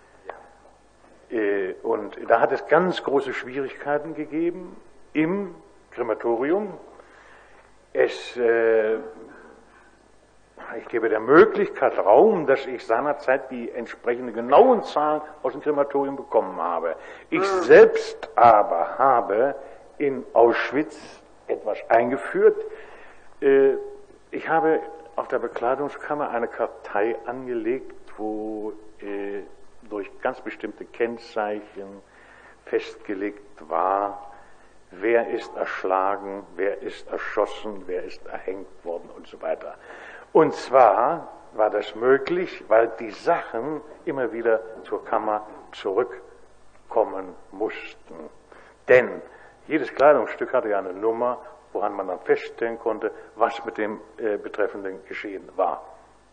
Und da hat es ganz große Schwierigkeiten gegeben im Krematorium. Es, äh, ich gebe der Möglichkeit Raum, dass ich seinerzeit die entsprechenden genauen Zahlen aus dem Krematorium bekommen habe. Ich selbst aber habe in Auschwitz etwas eingeführt. Äh, ich habe auf der Bekleidungskammer eine Kartei angelegt, wo äh, durch ganz bestimmte Kennzeichen festgelegt war, wer ist erschlagen, wer ist erschossen, wer ist erhängt worden und so weiter. Und zwar war das möglich, weil die Sachen immer wieder zur Kammer zurückkommen mussten. Denn jedes Kleidungsstück hatte ja eine Nummer, woran man dann feststellen konnte, was mit dem äh, Betreffenden geschehen war.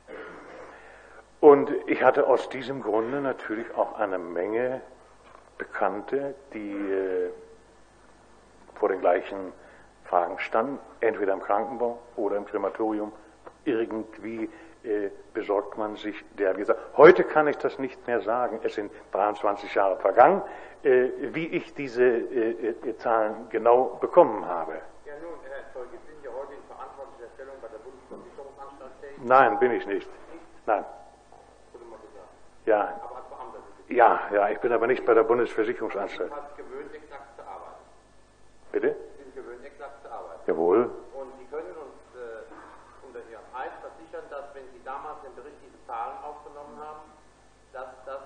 Und ich hatte aus diesem Grunde natürlich auch eine Menge Bekannte, die äh, vor den gleichen Fragen standen, entweder im Krankenbau oder im Krematorium. Irgendwie äh, besorgt man sich der Visa. Heute kann ich das nicht mehr sagen. Es sind dreiundzwanzig Jahre vergangen, äh, wie ich diese äh, äh, Zahlen genau bekommen habe.
Ja nun, Herr Zeuge, sind Sie heute in verantwortlicher Stellung bei der Bundesversicherungsanstalt tätig?
Nein, bin ich nicht. Nein.
Wurde mal gesagt.
Ja.
Aber als Beamter sind Sie?
Ja, ja, ich bin aber nicht bei der Bundesversicherungsanstalt.
Sie sind gewöhnt, exakt zu arbeiten.
Bitte?
Sie sind gewöhnt, exakt zu arbeiten.
Jawohl.
Und Sie können uns äh, unter Ihrem Eid versichern, dass wenn Sie damals im Bericht diese Zahlen aufgenommen haben, dass das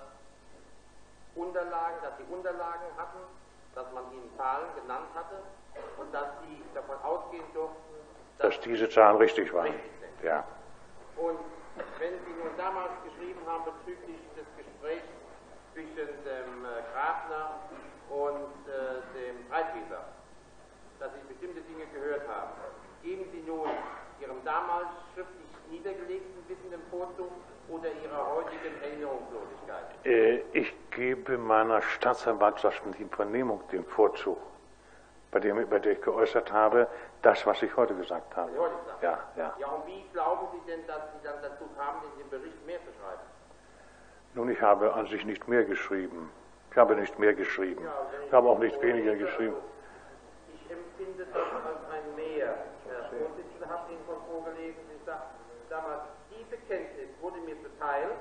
Unterlagen, dass Sie Unterlagen hatten, dass man Ihnen Zahlen genannt hatte und dass Sie davon ausgehen durften,
dass, dass diese Zahlen richtig waren.
Richtig sind.
Ja.
Und wenn Sie nun damals geschrieben haben bezüglich des Gesprächs zwischen dem äh, Grafner und äh, dem Breitwieser, dass Sie bestimmte Dinge gehört haben, geben Sie nun Ihrem damals schriftlich niedergelegten Wissen den Vorzug oder Ihrer heutigen Erinnerungslosigkeit?
Äh, ich gebe meiner staatsanwaltschaftlichen Vernehmung den Vorzug, bei, dem, bei der ich geäußert habe, das, was ich heute gesagt habe.
Was Sie heute gesagt
ja,
haben?
ja.
Ja, und wie glauben Sie denn, dass Sie dann dazu kamen, in dem Bericht mehr zu schreiben?
Nun, ich habe an sich nicht mehr geschrieben. Ich habe nicht mehr geschrieben.
Ja,
ich habe auch nicht weniger geschrieben.
Ich empfinde das als ein Mehr. Der Vorsitzende hat Ihnen schon vorgelesen, Sie sagt, damals, diese Kenntnis wurde mir zuteil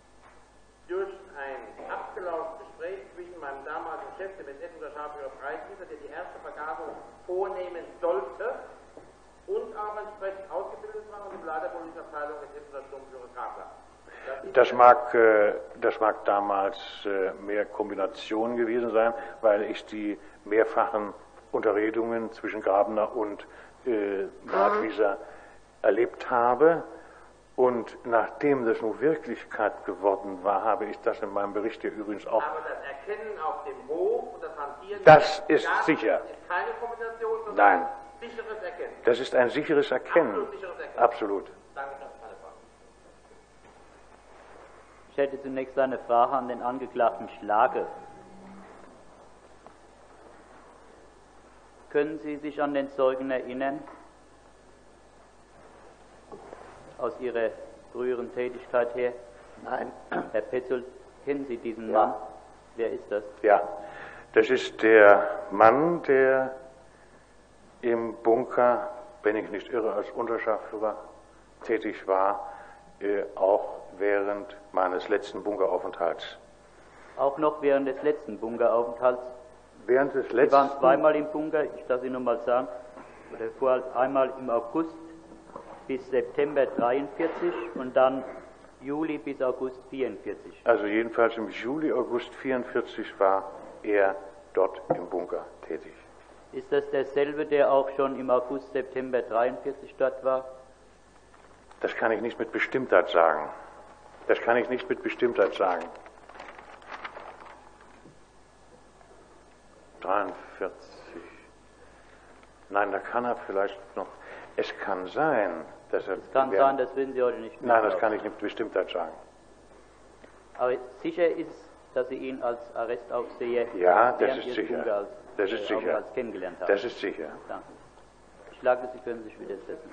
durch ein abgelaufenes Gespräch zwischen meinem damaligen Chef, dem S S-Unterscharführer Breitwieser, der die erste Vergasung vornehmen sollte und aber entsprechend ausgebildet war und im Leiter der Bundesabteilung des S S-Sturmführers Grafler.
Das mag, äh, das mag damals äh, mehr Kombination gewesen sein, weil ich die mehrfachen Unterredungen zwischen Grabner und äh, Breitwieser erlebt habe. Und nachdem das nun Wirklichkeit geworden war, habe ich das in meinem Bericht hier übrigens auch.
Aber das Erkennen auf dem Hof und das Hantieren,
das ist
das
sicher.
ist keine Kombination, sondern
Nein.
ein sicheres Erkennen.
Das ist ein sicheres Erkennen.
Absolut sicheres Erkennen.
Absolut.
Danke, das ist meine Frage.
Ich hätte zunächst eine Frage an den Angeklagten Schlage. Können Sie sich an den Zeugen erinnern, aus Ihrer früheren Tätigkeit her?
Nein.
Herr Petzold, kennen Sie diesen
Ja.
Mann? Wer ist das?
Ja, das ist der Mann, der im Bunker, wenn ich nicht irre, als Unterscharführer tätig war, äh, auch während meines letzten Bunkeraufenthalts.
Auch noch während des letzten Bunkeraufenthalts?
Während des
Sie
letzten...
waren zweimal im Bunker, ich darf Ihnen nochmal sagen, oder vorher einmal im August bis September dreiundvierzig und dann Juli bis August vierundvierzig.
Also jedenfalls im Juli, August vierundvierzig war er dort im Bunker tätig.
Ist das derselbe, der auch schon im August, September dreiundvierzig dort war?
Das kann ich nicht mit Bestimmtheit sagen. Das kann ich nicht mit Bestimmtheit sagen. dreiundvierzig. Nein, da kann er vielleicht noch... Es kann sein, dass er...
Es kann sein, das wissen Sie heute nicht mehr.
Nein, das kann ich nicht mit Bestimmtheit sagen.
Aber sicher ist, dass Sie ihn als Arrestaufseher
Ja, das
während
ist
Ihres
sicher.
Bunkerals,
Das ist
äh,
sicher.
Aufenthalts kennengelernt haben.
Das ist sicher.
Danke. Ich schlage, Sie können sich widersetzen.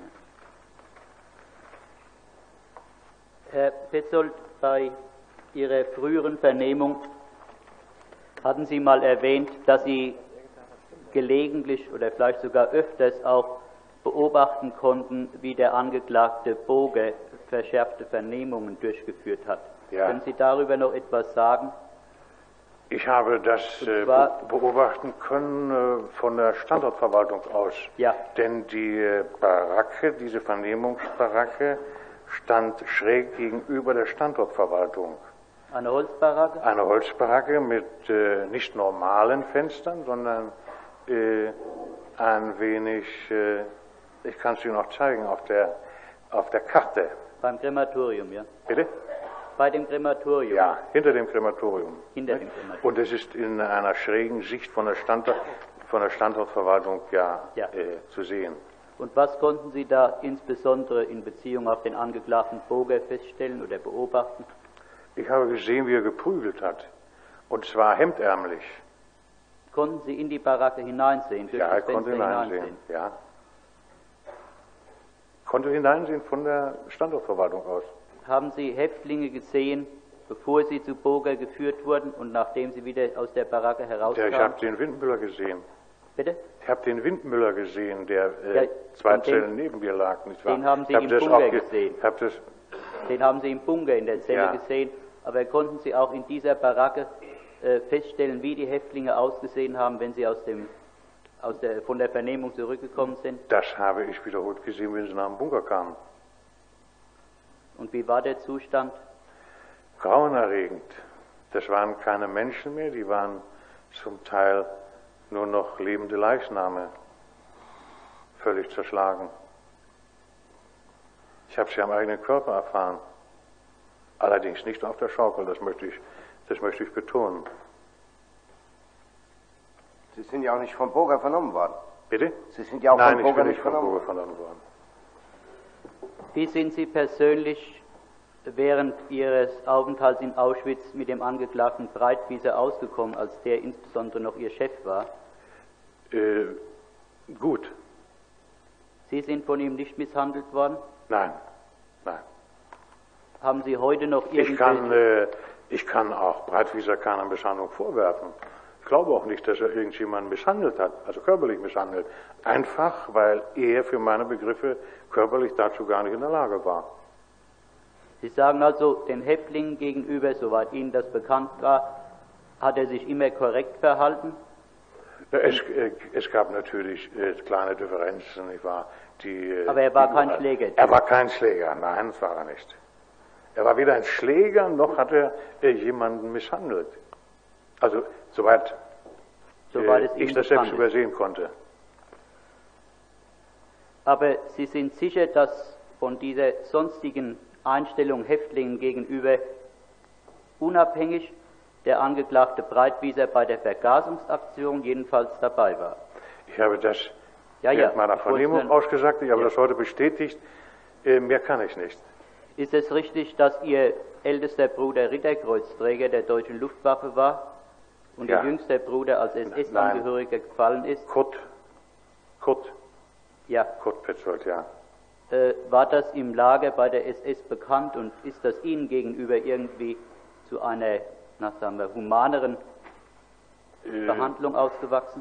Herr Petzold, bei Ihrer früheren Vernehmung hatten Sie mal erwähnt, dass Sie gelegentlich oder vielleicht sogar öfters auch beobachten konnten, wie der Angeklagte Boge verschärfte Vernehmungen durchgeführt hat.
Ja.
Können Sie darüber noch etwas sagen?
Ich habe das äh,
zwar-
beobachten können äh, von der Standortverwaltung aus.
Ja.
Denn die äh, Baracke, diese Vernehmungsbaracke, stand schräg gegenüber der Standortverwaltung.
Eine Holzbaracke?
Eine Holzbaracke mit äh, nicht normalen Fenstern, sondern äh, ein wenig, äh, ich kann es Ihnen noch zeigen, auf der, auf der Karte.
Beim Krematorium, ja?
Bitte?
Bei dem Krematorium?
Ja, hinter dem Krematorium.
Hinter dem Krematorium.
Und es ist in einer schrägen Sicht von der, Standort, von der Standortverwaltung ja,
Ja.
Äh, zu sehen.
Und was konnten Sie da insbesondere in Beziehung auf den Angeklagten Boger feststellen oder beobachten?
Ich habe gesehen, wie er geprügelt hat. Und zwar hemdärmlich.
Konnten Sie in die Baracke hineinsehen? Durch
Ja, er
das
konnte
Fenster
hineinsehen. Ja. Konnte hineinsehen von der Standortverwaltung aus.
Haben Sie Häftlinge gesehen, bevor sie zu Boger geführt wurden und nachdem sie wieder aus der Baracke
Ja,
herauskamen?
ich habe den Windmüller gesehen.
Bitte?
Ich habe den Windmüller gesehen, der äh,
Ja,
zwei
und den-
Zellen neben mir lag. Nicht wahr?
den haben Sie
Ich hab
im
das
Bunker
auch ge-
gesehen.
Ich habe das,
Den haben Sie im Bunker in der Zelle
Ja.
gesehen, aber konnten Sie auch in dieser Baracke äh, feststellen, wie die Häftlinge ausgesehen haben, wenn sie aus dem, aus der, von der Vernehmung zurückgekommen sind?
das habe ich wiederholt gesehen, wenn sie nach dem Bunker kamen.
Und wie war der Zustand?
Grauenerregend. Das waren keine Menschen mehr, die waren zum Teil nur noch lebende Leichname, völlig zerschlagen. Ich habe sie am eigenen Körper erfahren, allerdings nicht auf der Schaukel, das möchte ich, das möchte ich betonen.
Sie sind ja auch nicht vom Boger vernommen worden.
Bitte?
Sie sind ja auch
Nein,
vom
ich
Boger
bin
nicht
nicht vom
vernommen
Boger
worden.
vernommen worden.
Wie sind Sie persönlich während Ihres Aufenthalts in Auschwitz mit dem Angeklagten Breitwieser ausgekommen, als der insbesondere noch Ihr Chef war?
Äh, gut.
Sie sind von ihm nicht misshandelt worden?
Nein, nein.
Haben Sie heute noch
Ich kann,
irgendwelche...
äh, ich kann auch Breitwieser keiner Misshandlung vorwerfen. Ich glaube auch nicht, dass er irgendjemanden misshandelt hat, also körperlich misshandelt. Einfach, weil er für meine Begriffe körperlich dazu gar nicht in der Lage war.
Sie sagen also, den Häftlingen gegenüber, soweit Ihnen das bekannt war, hat er sich immer korrekt verhalten?
Es, äh, es gab natürlich äh, kleine Differenzen, nicht wahr? Die, äh,
Aber er war
die,
kein Schläger.
Er war kein Schläger, nein, das war er nicht. Er war weder ein Schläger, noch hat er äh, jemanden misshandelt. Also, soweit
Soweit
äh,
es
ich
Ihnen
das
bekannt
selbst
ist.
übersehen konnte.
Aber Sie sind sicher, dass von dieser sonstigen Einstellung Häftlingen gegenüber unabhängig der Angeklagte Breitwieser bei der Vergasungsaktion jedenfalls dabei war?
Ich habe das
Ja, ja,
während meiner
ich wollte
Vernehmung
nur-
ausgesagt, ich habe
Ja.
das heute bestätigt. Äh, mehr kann ich nicht.
Ist es richtig, dass Ihr ältester Bruder Ritterkreuzträger der deutschen Luftwaffe war und
Ja.
Ihr jüngster Bruder als S S-Angehöriger gefallen ist?
Kurt, Kurt,
Ja.
Kurt Petzold, ja.
Äh, war das im Lager bei der S S bekannt und ist das Ihnen gegenüber irgendwie zu einer, na sagen wir, humaneren
Äh,
Behandlung ausgewachsen?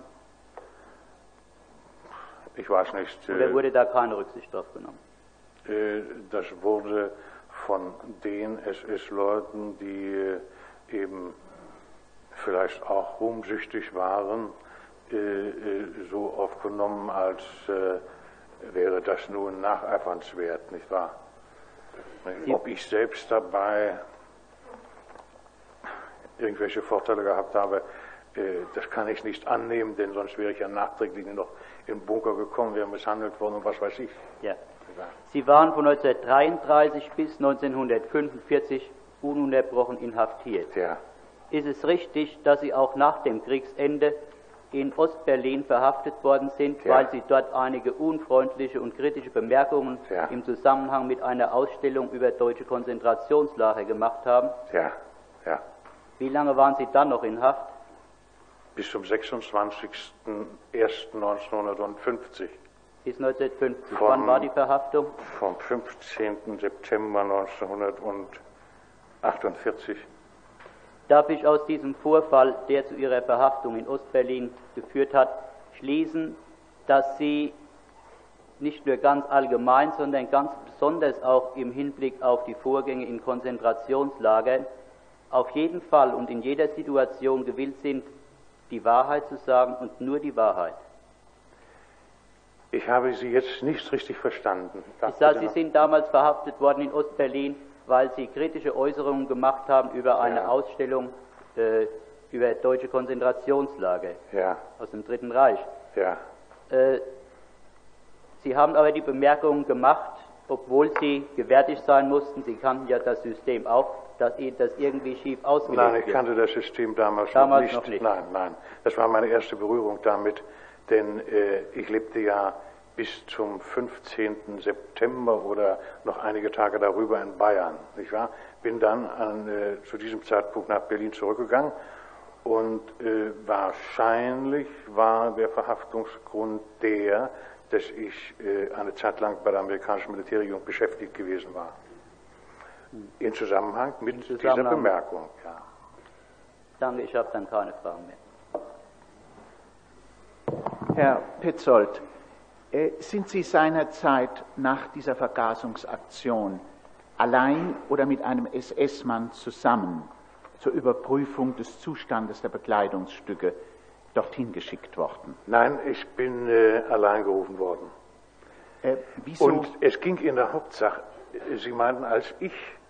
Ich weiß nicht.
Oder
Äh,
wurde da keine Rücksicht drauf genommen?
äh, das wurde von den S S-Leuten, die eben vielleicht auch ruhmsüchtig waren, so aufgenommen, als wäre das nun nacheifernswert, nicht wahr? Ob ich selbst dabei irgendwelche Vorteile gehabt habe, das kann ich nicht annehmen, denn sonst wäre ich ja nachträglich noch im Bunker gekommen, wäre misshandelt worden und was weiß ich.
Ja. Sie waren von neunzehnhundertdreiunddreißig bis neunzehnhundertfünfundvierzig ununterbrochen inhaftiert.
Ja.
Ist es richtig, dass Sie auch nach dem Kriegsende in Ostberlin verhaftet worden sind,
ja.
weil Sie dort einige unfreundliche und kritische Bemerkungen
ja.
im Zusammenhang mit einer Ausstellung über deutsche Konzentrationslager gemacht haben?
Ja, ja.
Wie lange waren Sie dann noch in Haft?
Bis zum sechsundzwanzigsten ersten neunzehnhundertfünfzig.
Bis neunzehnhundertfünfzig.
Vom,
Wann war die Verhaftung?
Vom fünfzehnten September neunzehnhundertachtundvierzig.
Darf ich aus diesem Vorfall, der zu Ihrer Verhaftung in Ostberlin geführt hat, schließen, dass Sie nicht nur ganz allgemein, sondern ganz besonders auch im Hinblick auf die Vorgänge in Konzentrationslagern auf jeden Fall und in jeder Situation gewillt sind, die Wahrheit zu sagen und nur die Wahrheit?
Ich habe Sie jetzt nicht richtig verstanden.
Ich sage, Sie sind damals verhaftet worden in Ostberlin, weil Sie kritische Äußerungen gemacht haben über eine ja. Ausstellung äh, über deutsche Konzentrationslager
ja.
aus dem Dritten Reich.
Ja.
Äh, Sie haben aber die Bemerkungen gemacht, obwohl Sie gewärtig sein mussten, Sie kannten ja das System auch, dass Ihnen das irgendwie schief ausgelegt wird.
Nein, ich kannte das System damals,
damals
noch, nicht. noch nicht. Nein, nein, das war meine erste Berührung damit, denn äh, ich lebte ja bis zum fünfzehnten September oder noch einige Tage darüber in Bayern, nicht wahr? Bin dann an, äh, zu diesem Zeitpunkt nach Berlin zurückgegangen und äh, wahrscheinlich war der Verhaftungsgrund der, dass ich äh, eine Zeit lang bei der amerikanischen Militärregierung beschäftigt gewesen war. In Zusammenhang mit Zusammenhang. dieser Bemerkung. Ja.
Danke, ich habe dann keine Fragen mehr.
Herr Petzold, äh, sind Sie seinerzeit nach dieser Vergasungsaktion allein oder mit einem S S-Mann zusammen zur Überprüfung des Zustandes der Bekleidungsstücke dorthin geschickt worden?
Nein, ich bin äh, allein gerufen worden.
Äh, wieso?
Und es ging in der Hauptsache, Sie meinten, als ich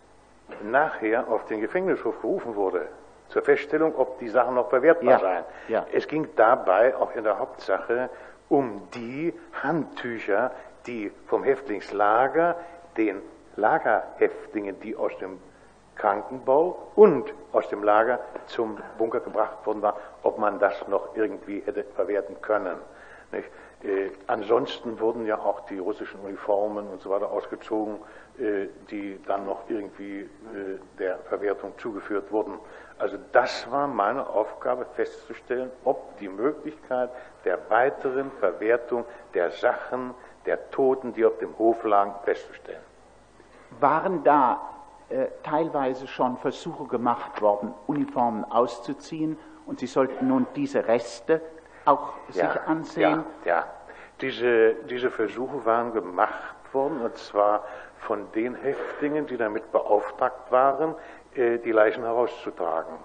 nachher auf den Gefängnishof gerufen wurde, zur Feststellung, ob die Sachen noch verwertbar
ja,
seien.
Ja.
Es ging dabei auch in der Hauptsache um die Handtücher, die vom Häftlingslager den Lagerhäftlingen, die aus dem Krankenbau und aus dem Lager zum Bunker gebracht worden war, ob man das noch irgendwie hätte verwerten können. Nicht? Äh, ansonsten wurden ja auch die russischen Uniformen und so weiter ausgezogen, äh, die dann noch irgendwie äh, der Verwertung zugeführt wurden. Also das war meine Aufgabe, festzustellen, ob die Möglichkeit der weiteren Verwertung der Sachen der Toten, die auf dem Hof lagen, festzustellen.
Waren da äh, teilweise schon Versuche gemacht worden, Uniformen auszuziehen, und Sie sollten nun diese Reste auch sich
ja,
ansehen?
Ja, ja. Diese, diese Versuche waren gemacht worden, und zwar von den Häftlingen, die damit beauftragt waren, äh, die Leichen herauszutragen.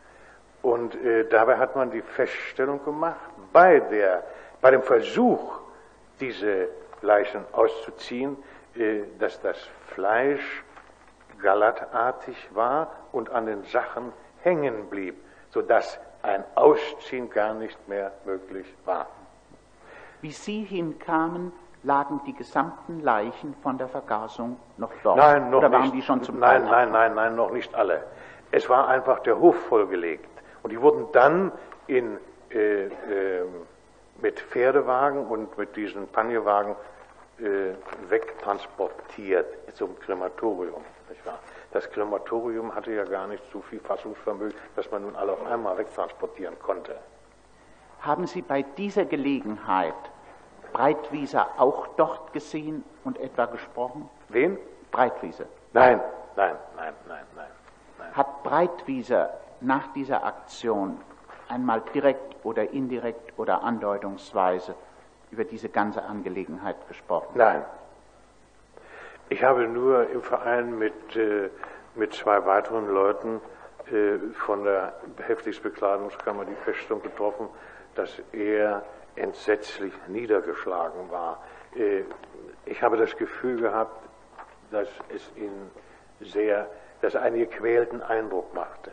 Und äh, dabei hat man die Feststellung gemacht, bei, der, bei dem Versuch, diese Leichen auszuziehen, äh, dass das Fleisch gallertartig war und an den Sachen hängen blieb, sodass ein Ausziehen gar nicht mehr möglich war.
Wie Sie hinkamen, lagen die gesamten Leichen von der Vergasung noch dort?
Nein, noch
Oder waren
nicht.
die schon zum
Nein,
Teil
nein, nein, nein, noch nicht alle. Es war einfach der Hof vollgelegt. Und die wurden dann in, äh, äh, mit Pferdewagen und mit diesen Panierwagen äh, wegtransportiert zum Krematorium. Nicht wahr? Das Krematorium hatte ja gar nicht so viel Fassungsvermögen, dass man nun alle auf einmal wegtransportieren konnte.
Haben Sie bei dieser Gelegenheit Breitwieser auch dort gesehen und etwa gesprochen?
Wen?
Breitwieser.
Nein, nein, nein, nein, nein, nein.
Hat Breitwieser nach dieser Aktion einmal direkt oder indirekt oder andeutungsweise über diese ganze Angelegenheit gesprochen?
Nein. Ich habe nur im Verein mit, äh, mit zwei weiteren Leuten äh, von der Häftlingsbekleidungskammer die Feststellung getroffen, dass er entsetzlich niedergeschlagen war. Äh, ich habe das Gefühl gehabt, dass es ihn sehr, dass er einen gequälten Eindruck machte.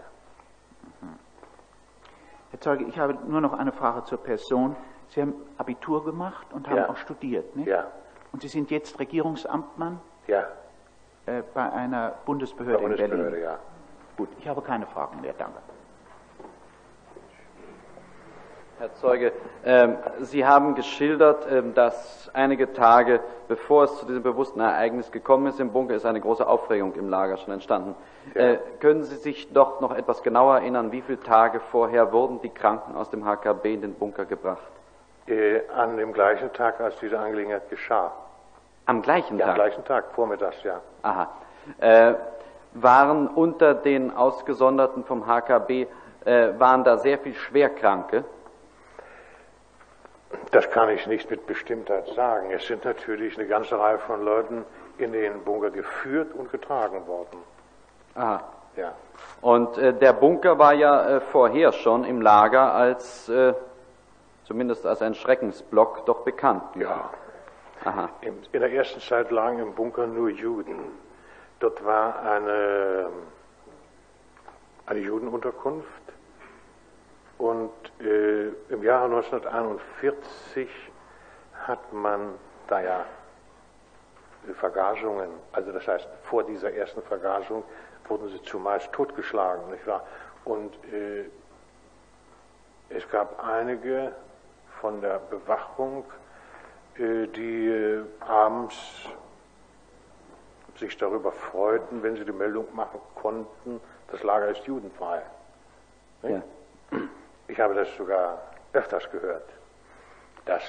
Herr Zeuge, ich habe nur noch eine Frage zur Person. Sie haben Abitur gemacht und haben
Ja.
auch studiert, nicht?
Ja.
Und Sie sind jetzt Regierungsamtmann
Ja,
äh, bei einer
bei
Bundesbehörde,
Bundesbehörde,
in Berlin.
ja.
Gut, ich habe keine Fragen mehr, danke.
Herr Zeuge, ähm, Sie haben geschildert, ähm, dass einige Tage bevor es zu diesem bewussten Ereignis gekommen ist im Bunker, ist eine große Aufregung im Lager schon entstanden.
Ja.
Äh, können Sie sich doch noch etwas genauer erinnern, wie viele Tage vorher wurden die Kranken aus dem H K B in den Bunker gebracht?
Äh, an dem gleichen Tag, als diese Angelegenheit geschah.
Am gleichen
Ja,
Tag?
am gleichen Tag, vormittags, ja.
Aha. Äh, waren unter den Ausgesonderten vom H K B, äh, waren da sehr viel Schwerkranke?
Das kann ich nicht mit Bestimmtheit sagen. Es sind natürlich eine ganze Reihe von Leuten in den Bunker geführt und getragen worden.
Aha.
Ja.
Und äh, der Bunker war ja äh, vorher schon im Lager als, äh, zumindest als ein Schreckensblock, doch bekannt.
Ja.
Aha.
In, in der ersten Zeit lagen im Bunker nur Juden. Dort war eine, eine Judenunterkunft. Und äh, im Jahre neunzehnhunderteinundvierzig hat man da ja Vergasungen, also das heißt, vor dieser ersten Vergasung wurden sie zumeist totgeschlagen, nicht wahr? Und äh, es gab einige von der Bewachung, äh, die äh, abends sich darüber freuten, wenn sie die Meldung machen konnten, das Lager ist judenfrei.
Ja.
Ich habe das sogar öfters gehört, dass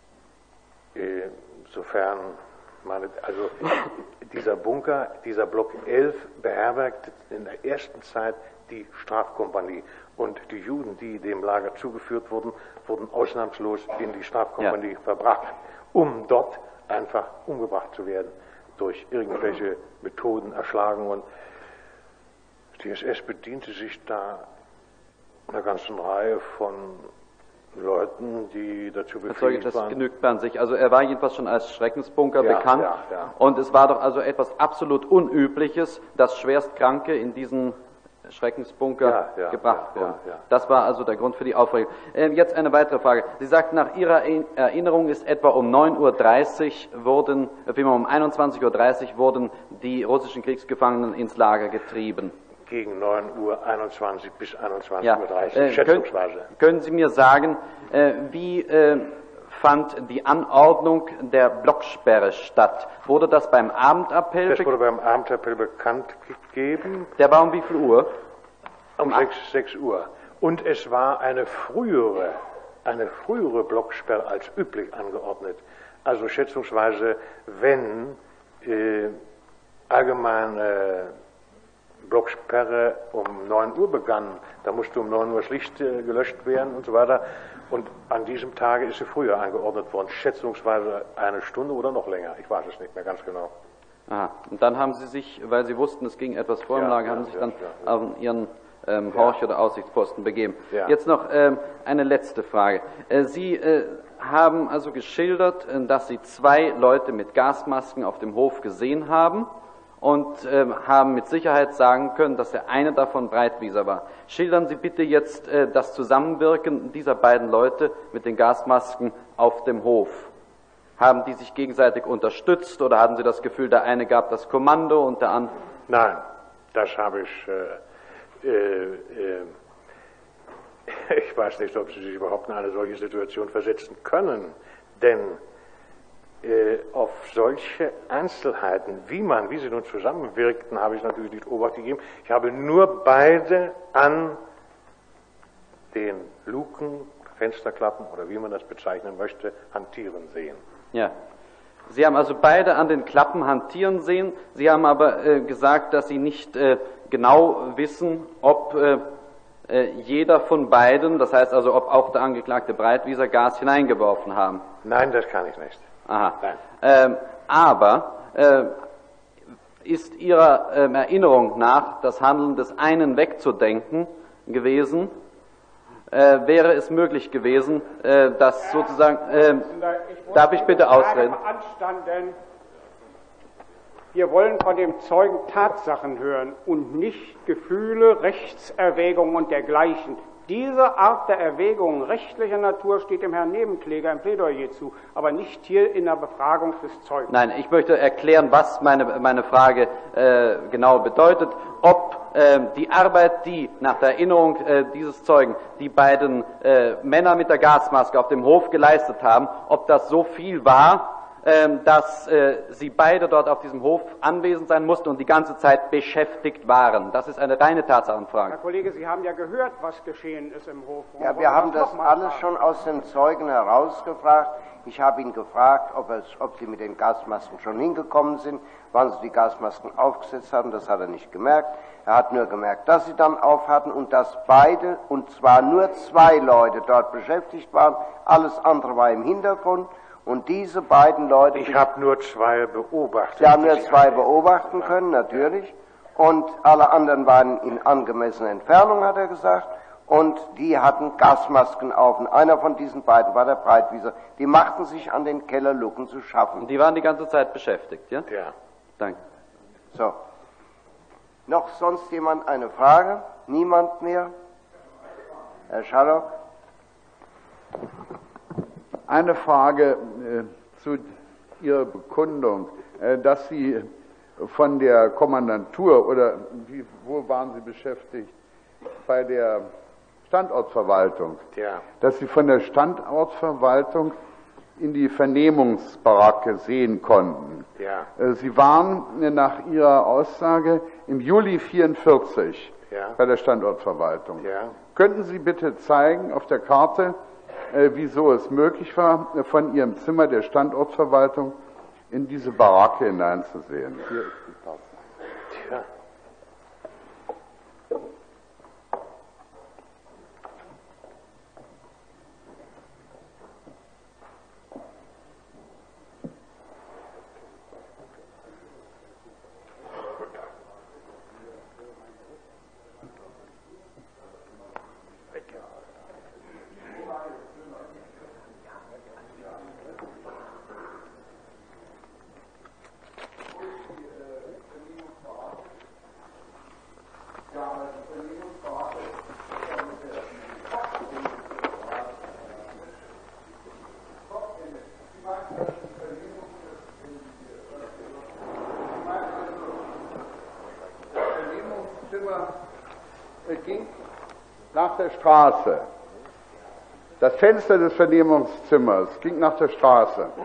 äh, sofern meine, also dieser Bunker, dieser Block elf beherbergte in der ersten Zeit die Strafkompanie und die Juden, die dem Lager zugeführt wurden, wurden ausnahmslos in die Strafkompanie
Ja.
verbracht, um dort einfach umgebracht zu werden durch irgendwelche Methoden, Erschlagungen. Die S S bediente sich da einer ganzen Reihe von Leuten, die dazu
Herr Zeuge,
befähigt
das
waren.
genügt an sich. Also er war jedenfalls schon als Schreckensbunker
Ja,
bekannt.
ja, ja.
Und es war doch also etwas absolut Unübliches, dass Schwerstkranke in diesen Schreckensbunker
Ja, ja,
gebracht
ja,
wurden.
ja, ja.
Das war also der Grund für die Aufregung. Ähm, jetzt eine weitere Frage. Sie sagten, nach Ihrer Erinnerung ist etwa um neun Uhr dreißig wurden, äh, vielmehr um einundzwanzig Uhr dreißig wurden die russischen Kriegsgefangenen ins Lager getrieben.
Gegen neun Uhr einundzwanzig bis einundzwanzig
Ja.
Uhr dreißig,
Äh,
schätzungsweise.
Können, können Sie mir sagen, äh, wie äh, fand die Anordnung der Blocksperre statt? Wurde das beim Abendappell?
Das wurde beim Abendappell bekannt gegeben,
Der war um wie viel Uhr?
um sechs Uhr. Und es war eine frühere, eine frühere Blocksperre als üblich angeordnet. Also schätzungsweise, wenn äh, allgemeine Blocksperre um neun Uhr begann, da musste um neun Uhr das Licht äh, gelöscht werden und so weiter. Und an diesem Tage ist sie früher angeordnet worden, schätzungsweise eine Stunde oder noch länger. Ich weiß es nicht mehr ganz genau.
Aha. Und dann haben Sie sich, weil Sie wussten, es ging etwas vor im
Ja,
Lager,
ja,
haben Sie sich
ja,
dann
ja.
an Ihren ähm, Horch- oder Aussichtsposten begeben.
Ja.
Jetzt noch ähm, eine letzte Frage. Äh, Sie äh, haben also geschildert, äh, dass Sie zwei Leute mit Gasmasken auf dem Hof gesehen haben und äh, haben mit Sicherheit sagen können, dass der eine davon Breitwieser war. Schildern Sie bitte jetzt äh, das Zusammenwirken dieser beiden Leute mit den Gasmasken auf dem Hof. Haben die sich gegenseitig unterstützt oder hatten Sie das Gefühl, der eine gab das Kommando und der andere?
Nein, das habe ich, äh, äh, äh, ich weiß nicht, ob Sie sich überhaupt in eine solche Situation versetzen können, denn äh, auf solche Einzelheiten, wie man, wie sie nun zusammenwirkten, habe ich natürlich nicht Obacht gegeben. Ich habe nur beide an den Luken, Fensterklappen oder wie man das bezeichnen möchte, hantieren sehen.
Ja. Sie haben also beide an den Klappen hantieren sehen. Sie haben aber äh, gesagt, dass Sie nicht äh, genau wissen, ob äh, äh, jeder von beiden, das heißt also, ob auch der Angeklagte Breitwieser Gas hineingeworfen haben.
Nein, das kann ich nicht.
Aha.
Nein.
Ähm, aber äh, ist Ihrer ähm, Erinnerung nach das Handeln des einen wegzudenken gewesen? Äh, wäre es möglich gewesen, äh, dass sozusagen, äh, darf ich bitte ausreden?
Beanstanden. Wir wollen von dem Zeugen Tatsachen hören und nicht Gefühle, Rechtserwägungen und dergleichen. Diese Art der Erwägungen rechtlicher Natur steht dem Herrn Nebenkläger im Plädoyer zu, aber nicht hier in der Befragung des Zeugen.
Nein, ich möchte erklären, was meine, meine Frage äh, genau bedeutet. Ob äh, die Arbeit, die nach der Erinnerung äh, dieses Zeugen die beiden äh, Männer mit der Gasmaske auf dem Hof geleistet haben, ob das so viel war, dass äh, sie beide dort auf diesem Hof anwesend sein mussten und die ganze Zeit beschäftigt waren. Das ist eine reine Tatsachenfrage.
Herr Kollege, Sie haben ja gehört, was geschehen ist im Hof.
Ja, wir haben das alles schon aus den Zeugen herausgefragt. Ich habe ihn gefragt, ob, es, ob sie mit den Gasmasken schon hingekommen sind, wann sie die Gasmasken aufgesetzt haben. Das hat er nicht gemerkt. Er hat nur gemerkt, dass sie dann auf hatten und dass beide, und zwar nur zwei Leute dort beschäftigt waren. Alles andere war im Hintergrund. Und diese beiden Leute...
Ich habe nur zwei beobachtet.
Sie haben nur zwei beobachten können, natürlich. Und alle anderen waren in angemessener Entfernung, hat er gesagt. Und die hatten Gasmasken auf. Und einer von diesen beiden war der Breitwieser. Die machten sich an den Kellerluken zu schaffen.
Und die waren die ganze Zeit beschäftigt, ja?
Ja.
Danke.
So. Noch sonst jemand eine Frage? Niemand mehr? Herr Schallock?
Eine Frage äh, zu Ihrer Bekundung, äh, dass Sie von der Kommandantur oder wie, wo waren Sie beschäftigt? Bei der Standortverwaltung.
Ja.
Dass Sie von der Standortverwaltung in die Vernehmungsbaracke sehen konnten.
Ja.
Äh, Sie waren äh, nach Ihrer Aussage im Juli vierundvierzig
ja.
bei der Standortverwaltung.
Ja.
Könnten Sie bitte zeigen auf der Karte, Äh, wieso es möglich war, äh, von Ihrem Zimmer der Standortverwaltung in diese Baracke hineinzusehen? Hier ist die Karte.
Tja.
Ging nach der Straße. Das Fenster des Vernehmungszimmers ging nach der Straße.
Das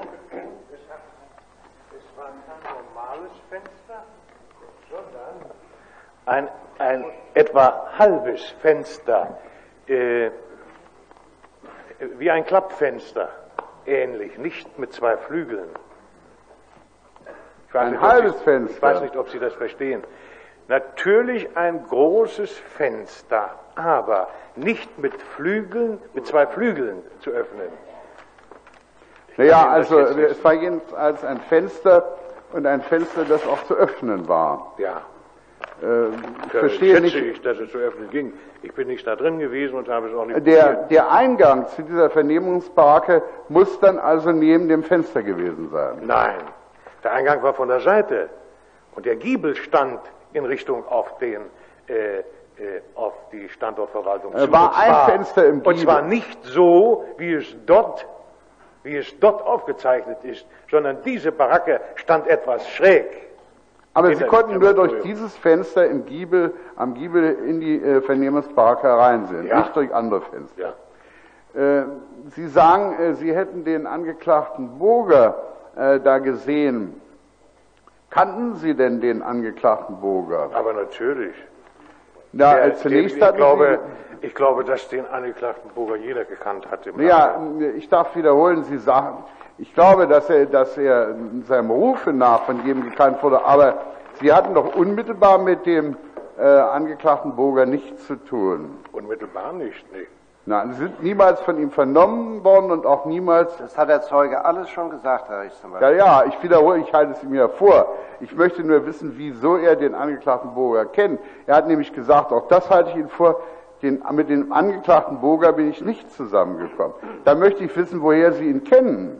war kein normales Fenster, sondern ein, ein etwa halbes Fenster, äh, wie ein Klappfenster, ähnlich, nicht mit zwei Flügeln. Ich weiß
Ein
nicht, ob
halbes
Sie,
Fenster.
Ich weiß nicht, ob Sie das verstehen. Natürlich ein großes Fenster, aber nicht mit Flügeln, mit zwei Flügeln zu öffnen.
Naja, also es war jedenfalls ein Fenster und ein Fenster, das auch zu öffnen war.
Ja.
Äh, ich
Da
verstehe
schätze
nicht.
ich, dass es zu öffnen ging. Ich bin nicht da drin gewesen und habe es auch nicht
Der,
probiert.
der Eingang zu dieser Vernehmungsbaracke muss dann also neben dem Fenster gewesen sein.
Nein, der Eingang war von der Seite und der Giebel stand in Richtung auf den äh, äh, auf die Standortverwaltung
Es
zu.
war
Und
ein
zwar-
Fenster im
Und
Giebel.
zwar nicht so, wie es dort wie es dort aufgezeichnet ist, sondern diese Baracke stand etwas schräg.
Aber
In
Sie
der-
konnten
im
nur durch
Auditorium.
dieses Fenster im Giebel, am Giebel in die äh, Vernehmungsbaracke hereinsehen,
Ja.
nicht durch andere Fenster.
Ja.
Äh, Sie sagen, äh, Sie hätten den Angeklagten Burger äh, da gesehen. Kannten Sie denn den Angeklagten Burger?
Aber natürlich.
Ja,
Der-
äh, zunächst
ich,
hatten
glaube,
Sie...
ich glaube, dass den Angeklagten Burger jeder gekannt hat. Im
Ja,
Nachhinein.
ich darf wiederholen, Sie sagen, ich glaube, dass er, dass er seinem Rufe nach von jedem gekannt wurde, aber Sie hatten doch unmittelbar mit dem äh, Angeklagten Burger nichts zu tun.
Unmittelbar nicht, nee.
Nein, sie sind niemals von ihm vernommen worden und auch niemals...
Das hat der Zeuge alles schon gesagt, Herr Rechtsanwalt.
Ja, ja, ich wiederhole, ich halte es ihm ja vor. Ich möchte nur wissen, wieso er den Angeklagten Burger kennt. Er hat nämlich gesagt, auch das halte ich Ihnen vor, den, mit dem Angeklagten Burger bin ich nicht zusammengekommen. Da möchte ich wissen, woher Sie ihn kennen.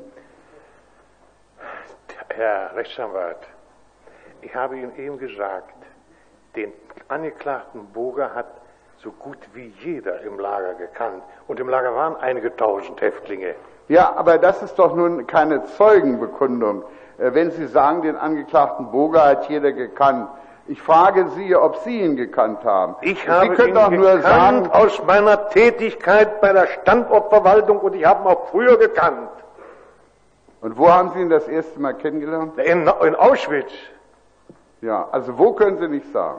Herr Rechtsanwalt, ich habe Ihnen eben gesagt, den Angeklagten Burger hat so gut wie jeder im Lager gekannt. Und im Lager waren einige tausend Häftlinge.
Ja, aber das ist doch nun keine Zeugenbekundung. Wenn Sie sagen, den Angeklagten Burger hat jeder gekannt. Ich frage Sie, ob Sie ihn gekannt haben.
Ich habe
Sie können
ihn
doch nur
gekannt
sagen,
aus meiner Tätigkeit bei der Standortverwaltung und ich habe ihn auch früher gekannt.
Und wo haben Sie ihn das erste Mal kennengelernt?
In, in Auschwitz.
Ja, also wo können Sie nicht sagen?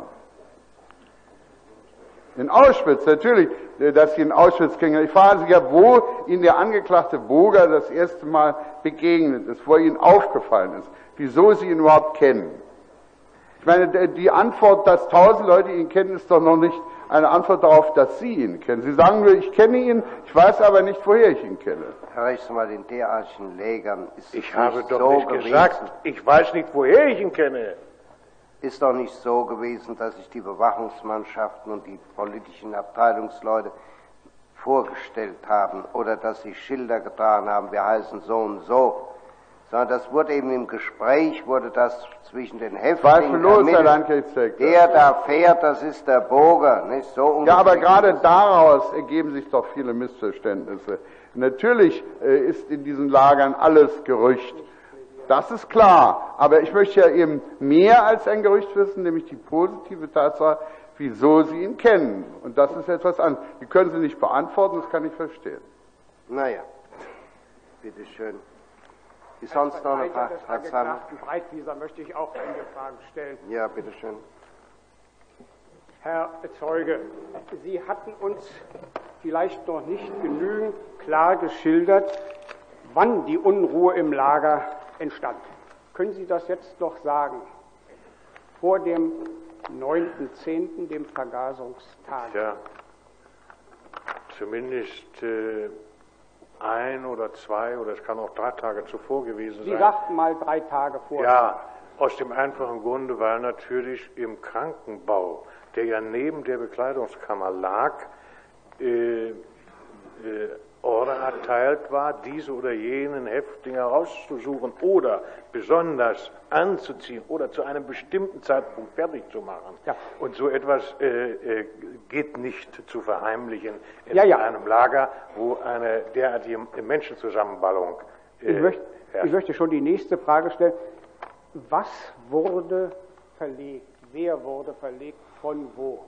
In Auschwitz, natürlich, dass Sie in Auschwitz kennengelernt. Ich frage Sie ja, wo Ihnen der Angeklagte Burger das erste Mal begegnet ist, wo er Ihnen aufgefallen ist, wieso Sie ihn überhaupt kennen. Ich meine, die Antwort, dass tausend Leute ihn kennen, ist doch noch nicht eine Antwort darauf, dass Sie ihn kennen. Sie sagen nur, ich kenne ihn, ich weiß aber nicht, woher ich ihn kenne.
Herr Rechtsanwalt, in derartigen Lägern ist
Ich
es
habe
nicht
doch
so
nicht
gewesen.
gesagt, ich weiß nicht, woher ich ihn kenne.
Ist doch nicht so gewesen, dass sich die Bewachungsmannschaften und die politischen Abteilungsleute vorgestellt haben oder dass sie Schilder getragen haben, wir heißen so und so, sondern das wurde eben im Gespräch, wurde das zwischen den Häftlingen
Zweifellos, Herr Landgerichtsdirektor.
Der da fährt, das ist der Burger, nicht so?
Ja, aber gerade daraus ergeben sich doch viele Missverständnisse. Natürlich äh, ist in diesen Lagern alles Gerücht. Das ist klar. Aber ich möchte ja eben mehr als ein Gerücht wissen, nämlich die positive Tatsache, wieso Sie ihn kennen. Und das ist etwas anderes. Die können Sie nicht beantworten, das kann ich verstehen.
Naja, bitteschön. Ist sonst noch eine Frage?
Herr Angeklagten Breitwieser möchte ich auch einige Fragen stellen.
Ja, bitteschön.
Herr Zeuge, Sie hatten uns vielleicht noch nicht genügend klar geschildert, wann die Unruhe im Lager entstand. Können Sie das jetzt noch sagen? Vor dem neunten zehnten, dem Vergasungstag.
Ja, zumindest äh, ein oder zwei oder es kann auch drei Tage zuvor gewesen
Sie
sein.
sagten mal drei Tage vorher.
Ja, aus dem einfachen Grunde, weil natürlich im Krankenbau, der ja neben der Bekleidungskammer lag, äh, äh, Order erteilt war, diese oder jenen Häftling herauszusuchen oder besonders anzuziehen oder zu einem bestimmten Zeitpunkt fertig zu machen.
Ja.
Und so etwas äh, äh, geht nicht zu verheimlichen in
ja, ja.
einem Lager, wo eine derartige Menschenzusammenballung äh,
ich, möchte,
herrscht.
ich möchte schon die nächste Frage stellen. Was wurde verlegt? Wer wurde verlegt? Von wo?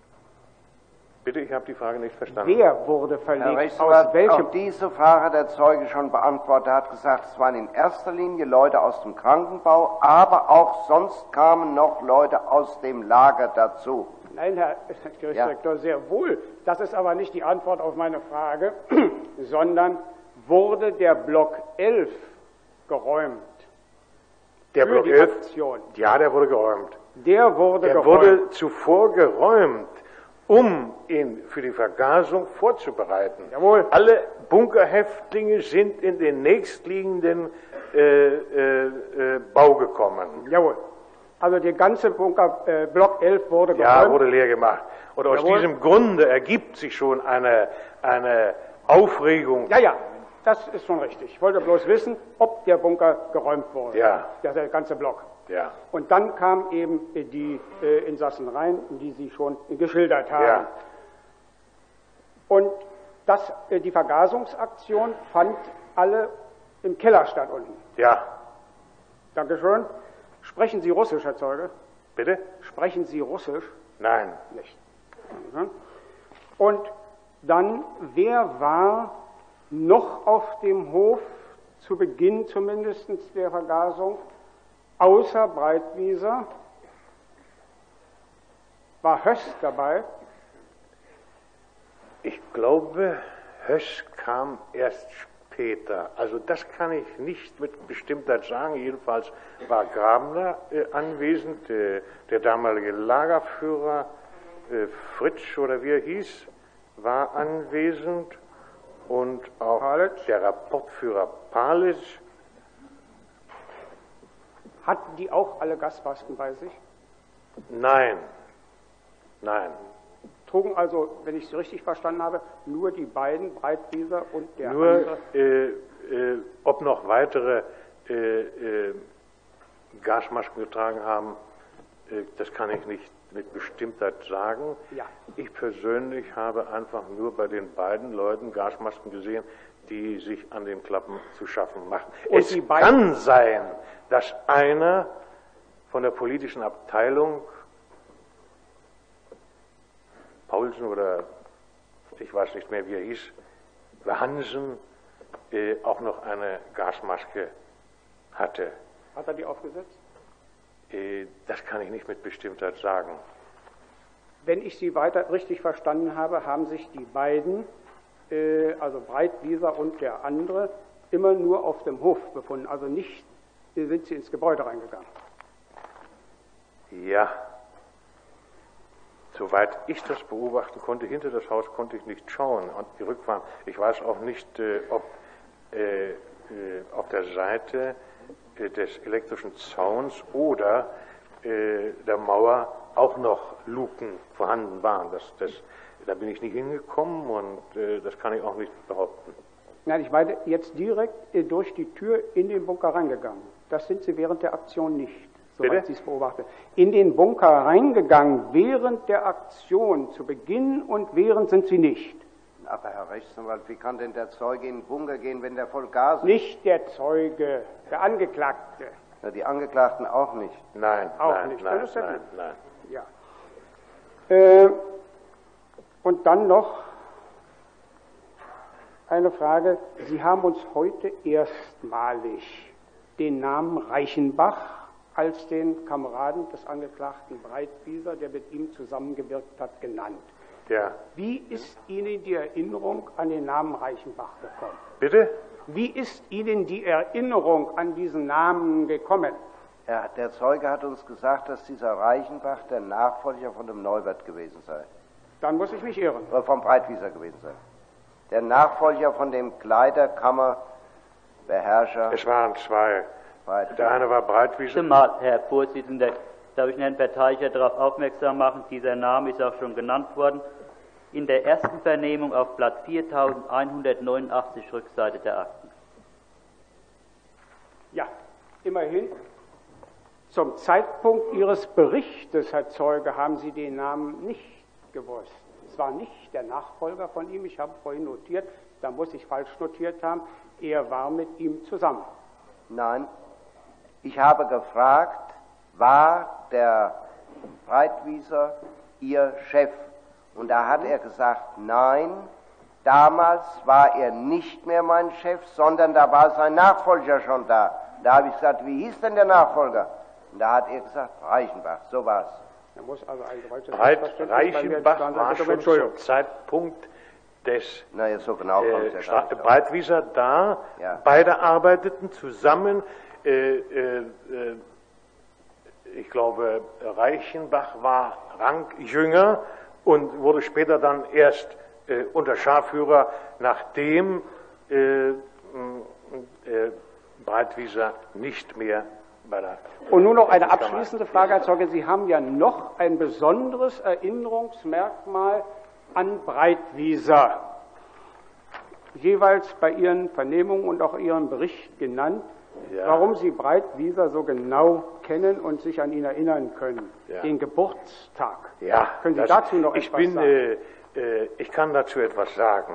Bitte, ich habe die Frage nicht verstanden.
Wer wurde verlegt?
Herr Rechtsanwalt,
aus welchem?
auch diese Frage hat der Zeuge schon beantwortet. Er hat gesagt, es waren in erster Linie Leute aus dem Krankenbau, aber auch sonst kamen noch Leute aus dem Lager dazu.
Nein, Herr Gerichtsdirektor, ja. Sehr wohl. Das ist aber nicht die Antwort auf meine Frage, sondern wurde der Block elf geräumt?
Der
für
Block
die
elf?
Aktion?
Ja, der wurde geräumt.
Der wurde
der
geräumt.
wurde zuvor geräumt, um ihn für die Vergasung vorzubereiten.
Jawohl.
Alle Bunkerhäftlinge sind in den nächstliegenden äh, äh, äh, Bau gekommen.
Jawohl. Also der ganze Bunker, äh, Block elf wurde geräumt.
Ja, wurde leer gemacht. Und aus
Jawohl.
diesem Grunde ergibt sich schon eine, eine Aufregung.
Ja, ja, das ist schon richtig. Ich wollte bloß wissen, ob der Bunker geräumt wurde.
Ja.
Der ganze Block.
Ja.
Und dann kamen eben die äh, Insassen rein, die Sie schon geschildert haben.
Ja.
Und das, äh, die Vergasungsaktion fand alle im Keller statt unten.
Ja.
Dankeschön. Sprechen Sie Russisch, Herr Zeuge?
Bitte?
Sprechen Sie Russisch?
Nein.
Nicht. Und dann, wer war noch auf dem Hof, zu Beginn zumindest der Vergasung, außer Breitwieser? War Höss dabei?
Ich glaube, Höss kam erst später. Also das kann ich nicht mit Bestimmtheit sagen. Jedenfalls war Grabner äh, anwesend, äh, der damalige Lagerführer, äh, Fritsch oder wie er hieß, war anwesend und auch
Palic.
der Rapportführer Palic.
Hatten die auch alle Gasmasken bei sich?
Nein, nein.
Trugen also, wenn ich Sie richtig verstanden habe, nur die beiden, Breitwieser und der
Nur,
andere?
äh, äh, ob noch weitere äh, äh, Gasmasken getragen haben, äh, das kann ich nicht mit Bestimmtheit sagen.
Ja.
Ich persönlich habe einfach nur bei den beiden Leuten Gasmasken gesehen, die sich an den Klappen zu schaffen machen.
Und
es
die beiden-
kann sein, dass einer von der politischen Abteilung, Paulsen oder ich weiß nicht mehr, wie er hieß, Hansen, äh, auch noch eine Gasmaske hatte.
Hat er die aufgesetzt?
Äh, das kann ich nicht mit Bestimmtheit sagen.
Wenn ich Sie weiter richtig verstanden habe, haben sich die beiden, äh, also Breitwieser und der andere, immer nur auf dem Hof befunden, also nicht äh, sind sie ins Gebäude reingegangen.
Ja, soweit ich das beobachten konnte, hinter das Haus konnte ich nicht schauen und die Rückfahren. Ich weiß auch nicht, äh, ob äh, äh, auf der Seite äh, des elektrischen Zauns oder äh, der Mauer auch noch Luken vorhanden waren. Das, das, da bin ich nicht hingekommen und äh, das kann ich auch nicht behaupten.
Nein, ich meine jetzt direkt äh, durch die Tür in den Bunker reingegangen. Das sind Sie während der Aktion nicht, soweit
Bitte?
Sie es beobachten. In den Bunker reingegangen während der Aktion, zu Beginn und während sind Sie nicht.
Aber Herr Rechtsanwalt, wie kann denn der Zeuge in den Bunker gehen, wenn der voll Gas ist?
Nicht der Zeuge, der Angeklagte.
Ja, die Angeklagten auch nicht.
Nein,
Auch
nein,
nicht.
nein,
Das ist ja
nein,
gut.
nein.
Ja. Äh, und dann noch eine Frage. Sie haben uns heute erstmalig den Namen Reichenbach als den Kameraden des Angeklagten Breitwieser, der mit ihm zusammengewirkt hat, genannt.
Ja.
Wie ist Ihnen die Erinnerung an den Namen Reichenbach gekommen?
Bitte?
Wie ist Ihnen die Erinnerung an diesen Namen gekommen?
Ja, der Zeuge hat uns gesagt, dass dieser Reichenbach der Nachfolger von dem Neubert gewesen sei.
Dann muss ich mich irren.
Oder vom Breitwieser gewesen sei. Der Nachfolger von dem Kleiderkammerbeherrscher.
Es waren zwei.
Breitwieser.
Der eine war Breitwieser.
Zumal, Herr Vorsitzender, darf ich Herrn Verteidiger darauf aufmerksam machen, dieser Name ist auch schon genannt worden, in der ersten Vernehmung auf Blatt viertausendeinhundertneunundachtzig, Rückseite der Akten.
Ja, immerhin. Zum Zeitpunkt Ihres Berichtes, Herr Zeuge, haben Sie den Namen nicht gewusst. Es war nicht der Nachfolger von ihm, ich habe vorhin notiert, da muss ich falsch notiert haben, er war mit ihm zusammen.
Nein, ich habe gefragt, war der Breitwieser Ihr Chef? Und da hat er gesagt, nein, damals war er nicht mehr mein Chef, sondern da war sein Nachfolger schon da. Da habe ich gesagt, wie hieß denn der Nachfolger? Und da hat er gesagt, Reichenbach, so war es.
Er muss also ein gewaltiges
Breit,
Missverständnis bei mir
Reichenbach
entstanden
war
sein.
schon
Entschuldigung.
zum Zeitpunkt des
Naja, so genau kommt
äh,
es ja
Stra-
gar nicht.
Breitwieser da.
Ja.
Beide arbeiteten zusammen. Äh, äh, äh, ich glaube, Reichenbach war rangjünger und wurde später dann erst äh, Unterscharführer, nachdem äh, äh, Breitwieser nicht mehr bei der...
Und nun noch eine abschließende Frage, Herr Zeuge. Sie haben ja noch ein besonderes Erinnerungsmerkmal an Breitwieser, jeweils bei Ihren Vernehmungen und auch Ihrem Bericht genannt,
Ja.
warum Sie Breitwieser so genau kennen und sich an ihn erinnern können.
Ja.
Den Geburtstag.
Ja,
Können Sie
das,
dazu noch
ich
etwas
bin,
sagen?
äh, äh, ich kann dazu etwas sagen.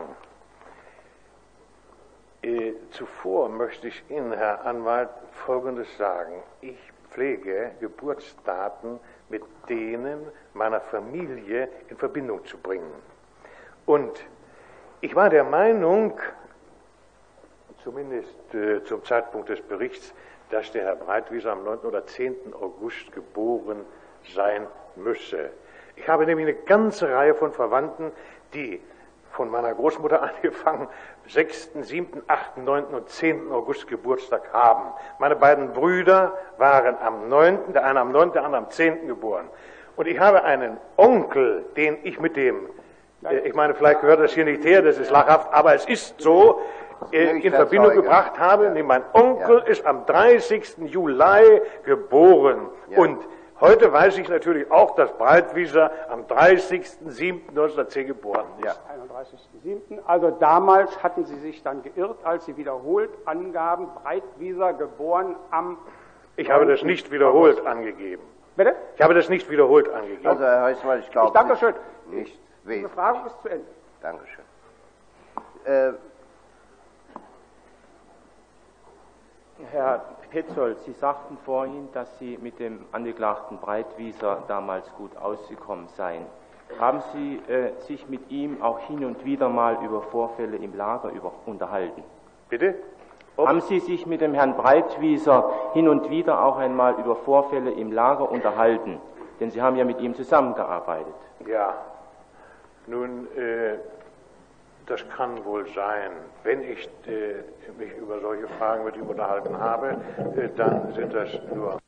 Äh, zuvor möchte ich Ihnen, Herr Anwalt, Folgendes sagen. Ich pflege Geburtsdaten mit denen meiner Familie in Verbindung zu bringen. Und ich war der Meinung, zumindest äh, zum Zeitpunkt des Berichts, dass der Herr Breitwieser am neunten oder zehnten August geboren sein müsse. Ich habe nämlich eine ganze Reihe von Verwandten, die von meiner Großmutter angefangen sechsten, siebten, achten, neunten und zehnten August Geburtstag haben. Meine beiden Brüder waren am neunten, der eine am neunten, der andere am zehnten geboren. Und ich habe einen Onkel, den ich mit dem Äh, ich meine, vielleicht gehört das hier nicht her, das ist lachhaft, aber es ist so, äh, in Verbindung Zeuge. gebracht habe, ja. Mein Onkel ja. ist am dreißigsten Juli geboren. Ja. Und heute weiß ich natürlich auch, dass Breitwieser am dreißigsten siebten neunzehnhundertzehn geboren ist. Ja.
einunddreißigsten siebten Also damals hatten Sie sich dann geirrt, als Sie wiederholt angaben, Breitwieser geboren am...
Ich habe das nicht wiederholt angegeben.
Bitte?
Ich habe das nicht wiederholt angegeben.
Also, Herr Heusmann, ich glaube...
Ich danke schön.
Nicht
Die Befragung ist zu Ende.
Dankeschön. Äh,
Herr Petzold, Sie sagten vorhin, dass Sie mit dem Angeklagten Breitwieser damals gut ausgekommen seien. Haben Sie äh, sich mit ihm auch hin und wieder mal über Vorfälle im Lager über, unterhalten?
Bitte?
Ob? Haben Sie sich mit dem Herrn Breitwieser hin und wieder auch einmal über Vorfälle im Lager unterhalten? Denn Sie haben ja mit ihm zusammengearbeitet.
Ja, nun, äh, das kann wohl sein. Wenn ich äh, mich über solche Fragen mit ihm unterhalten habe, äh, dann sind das nur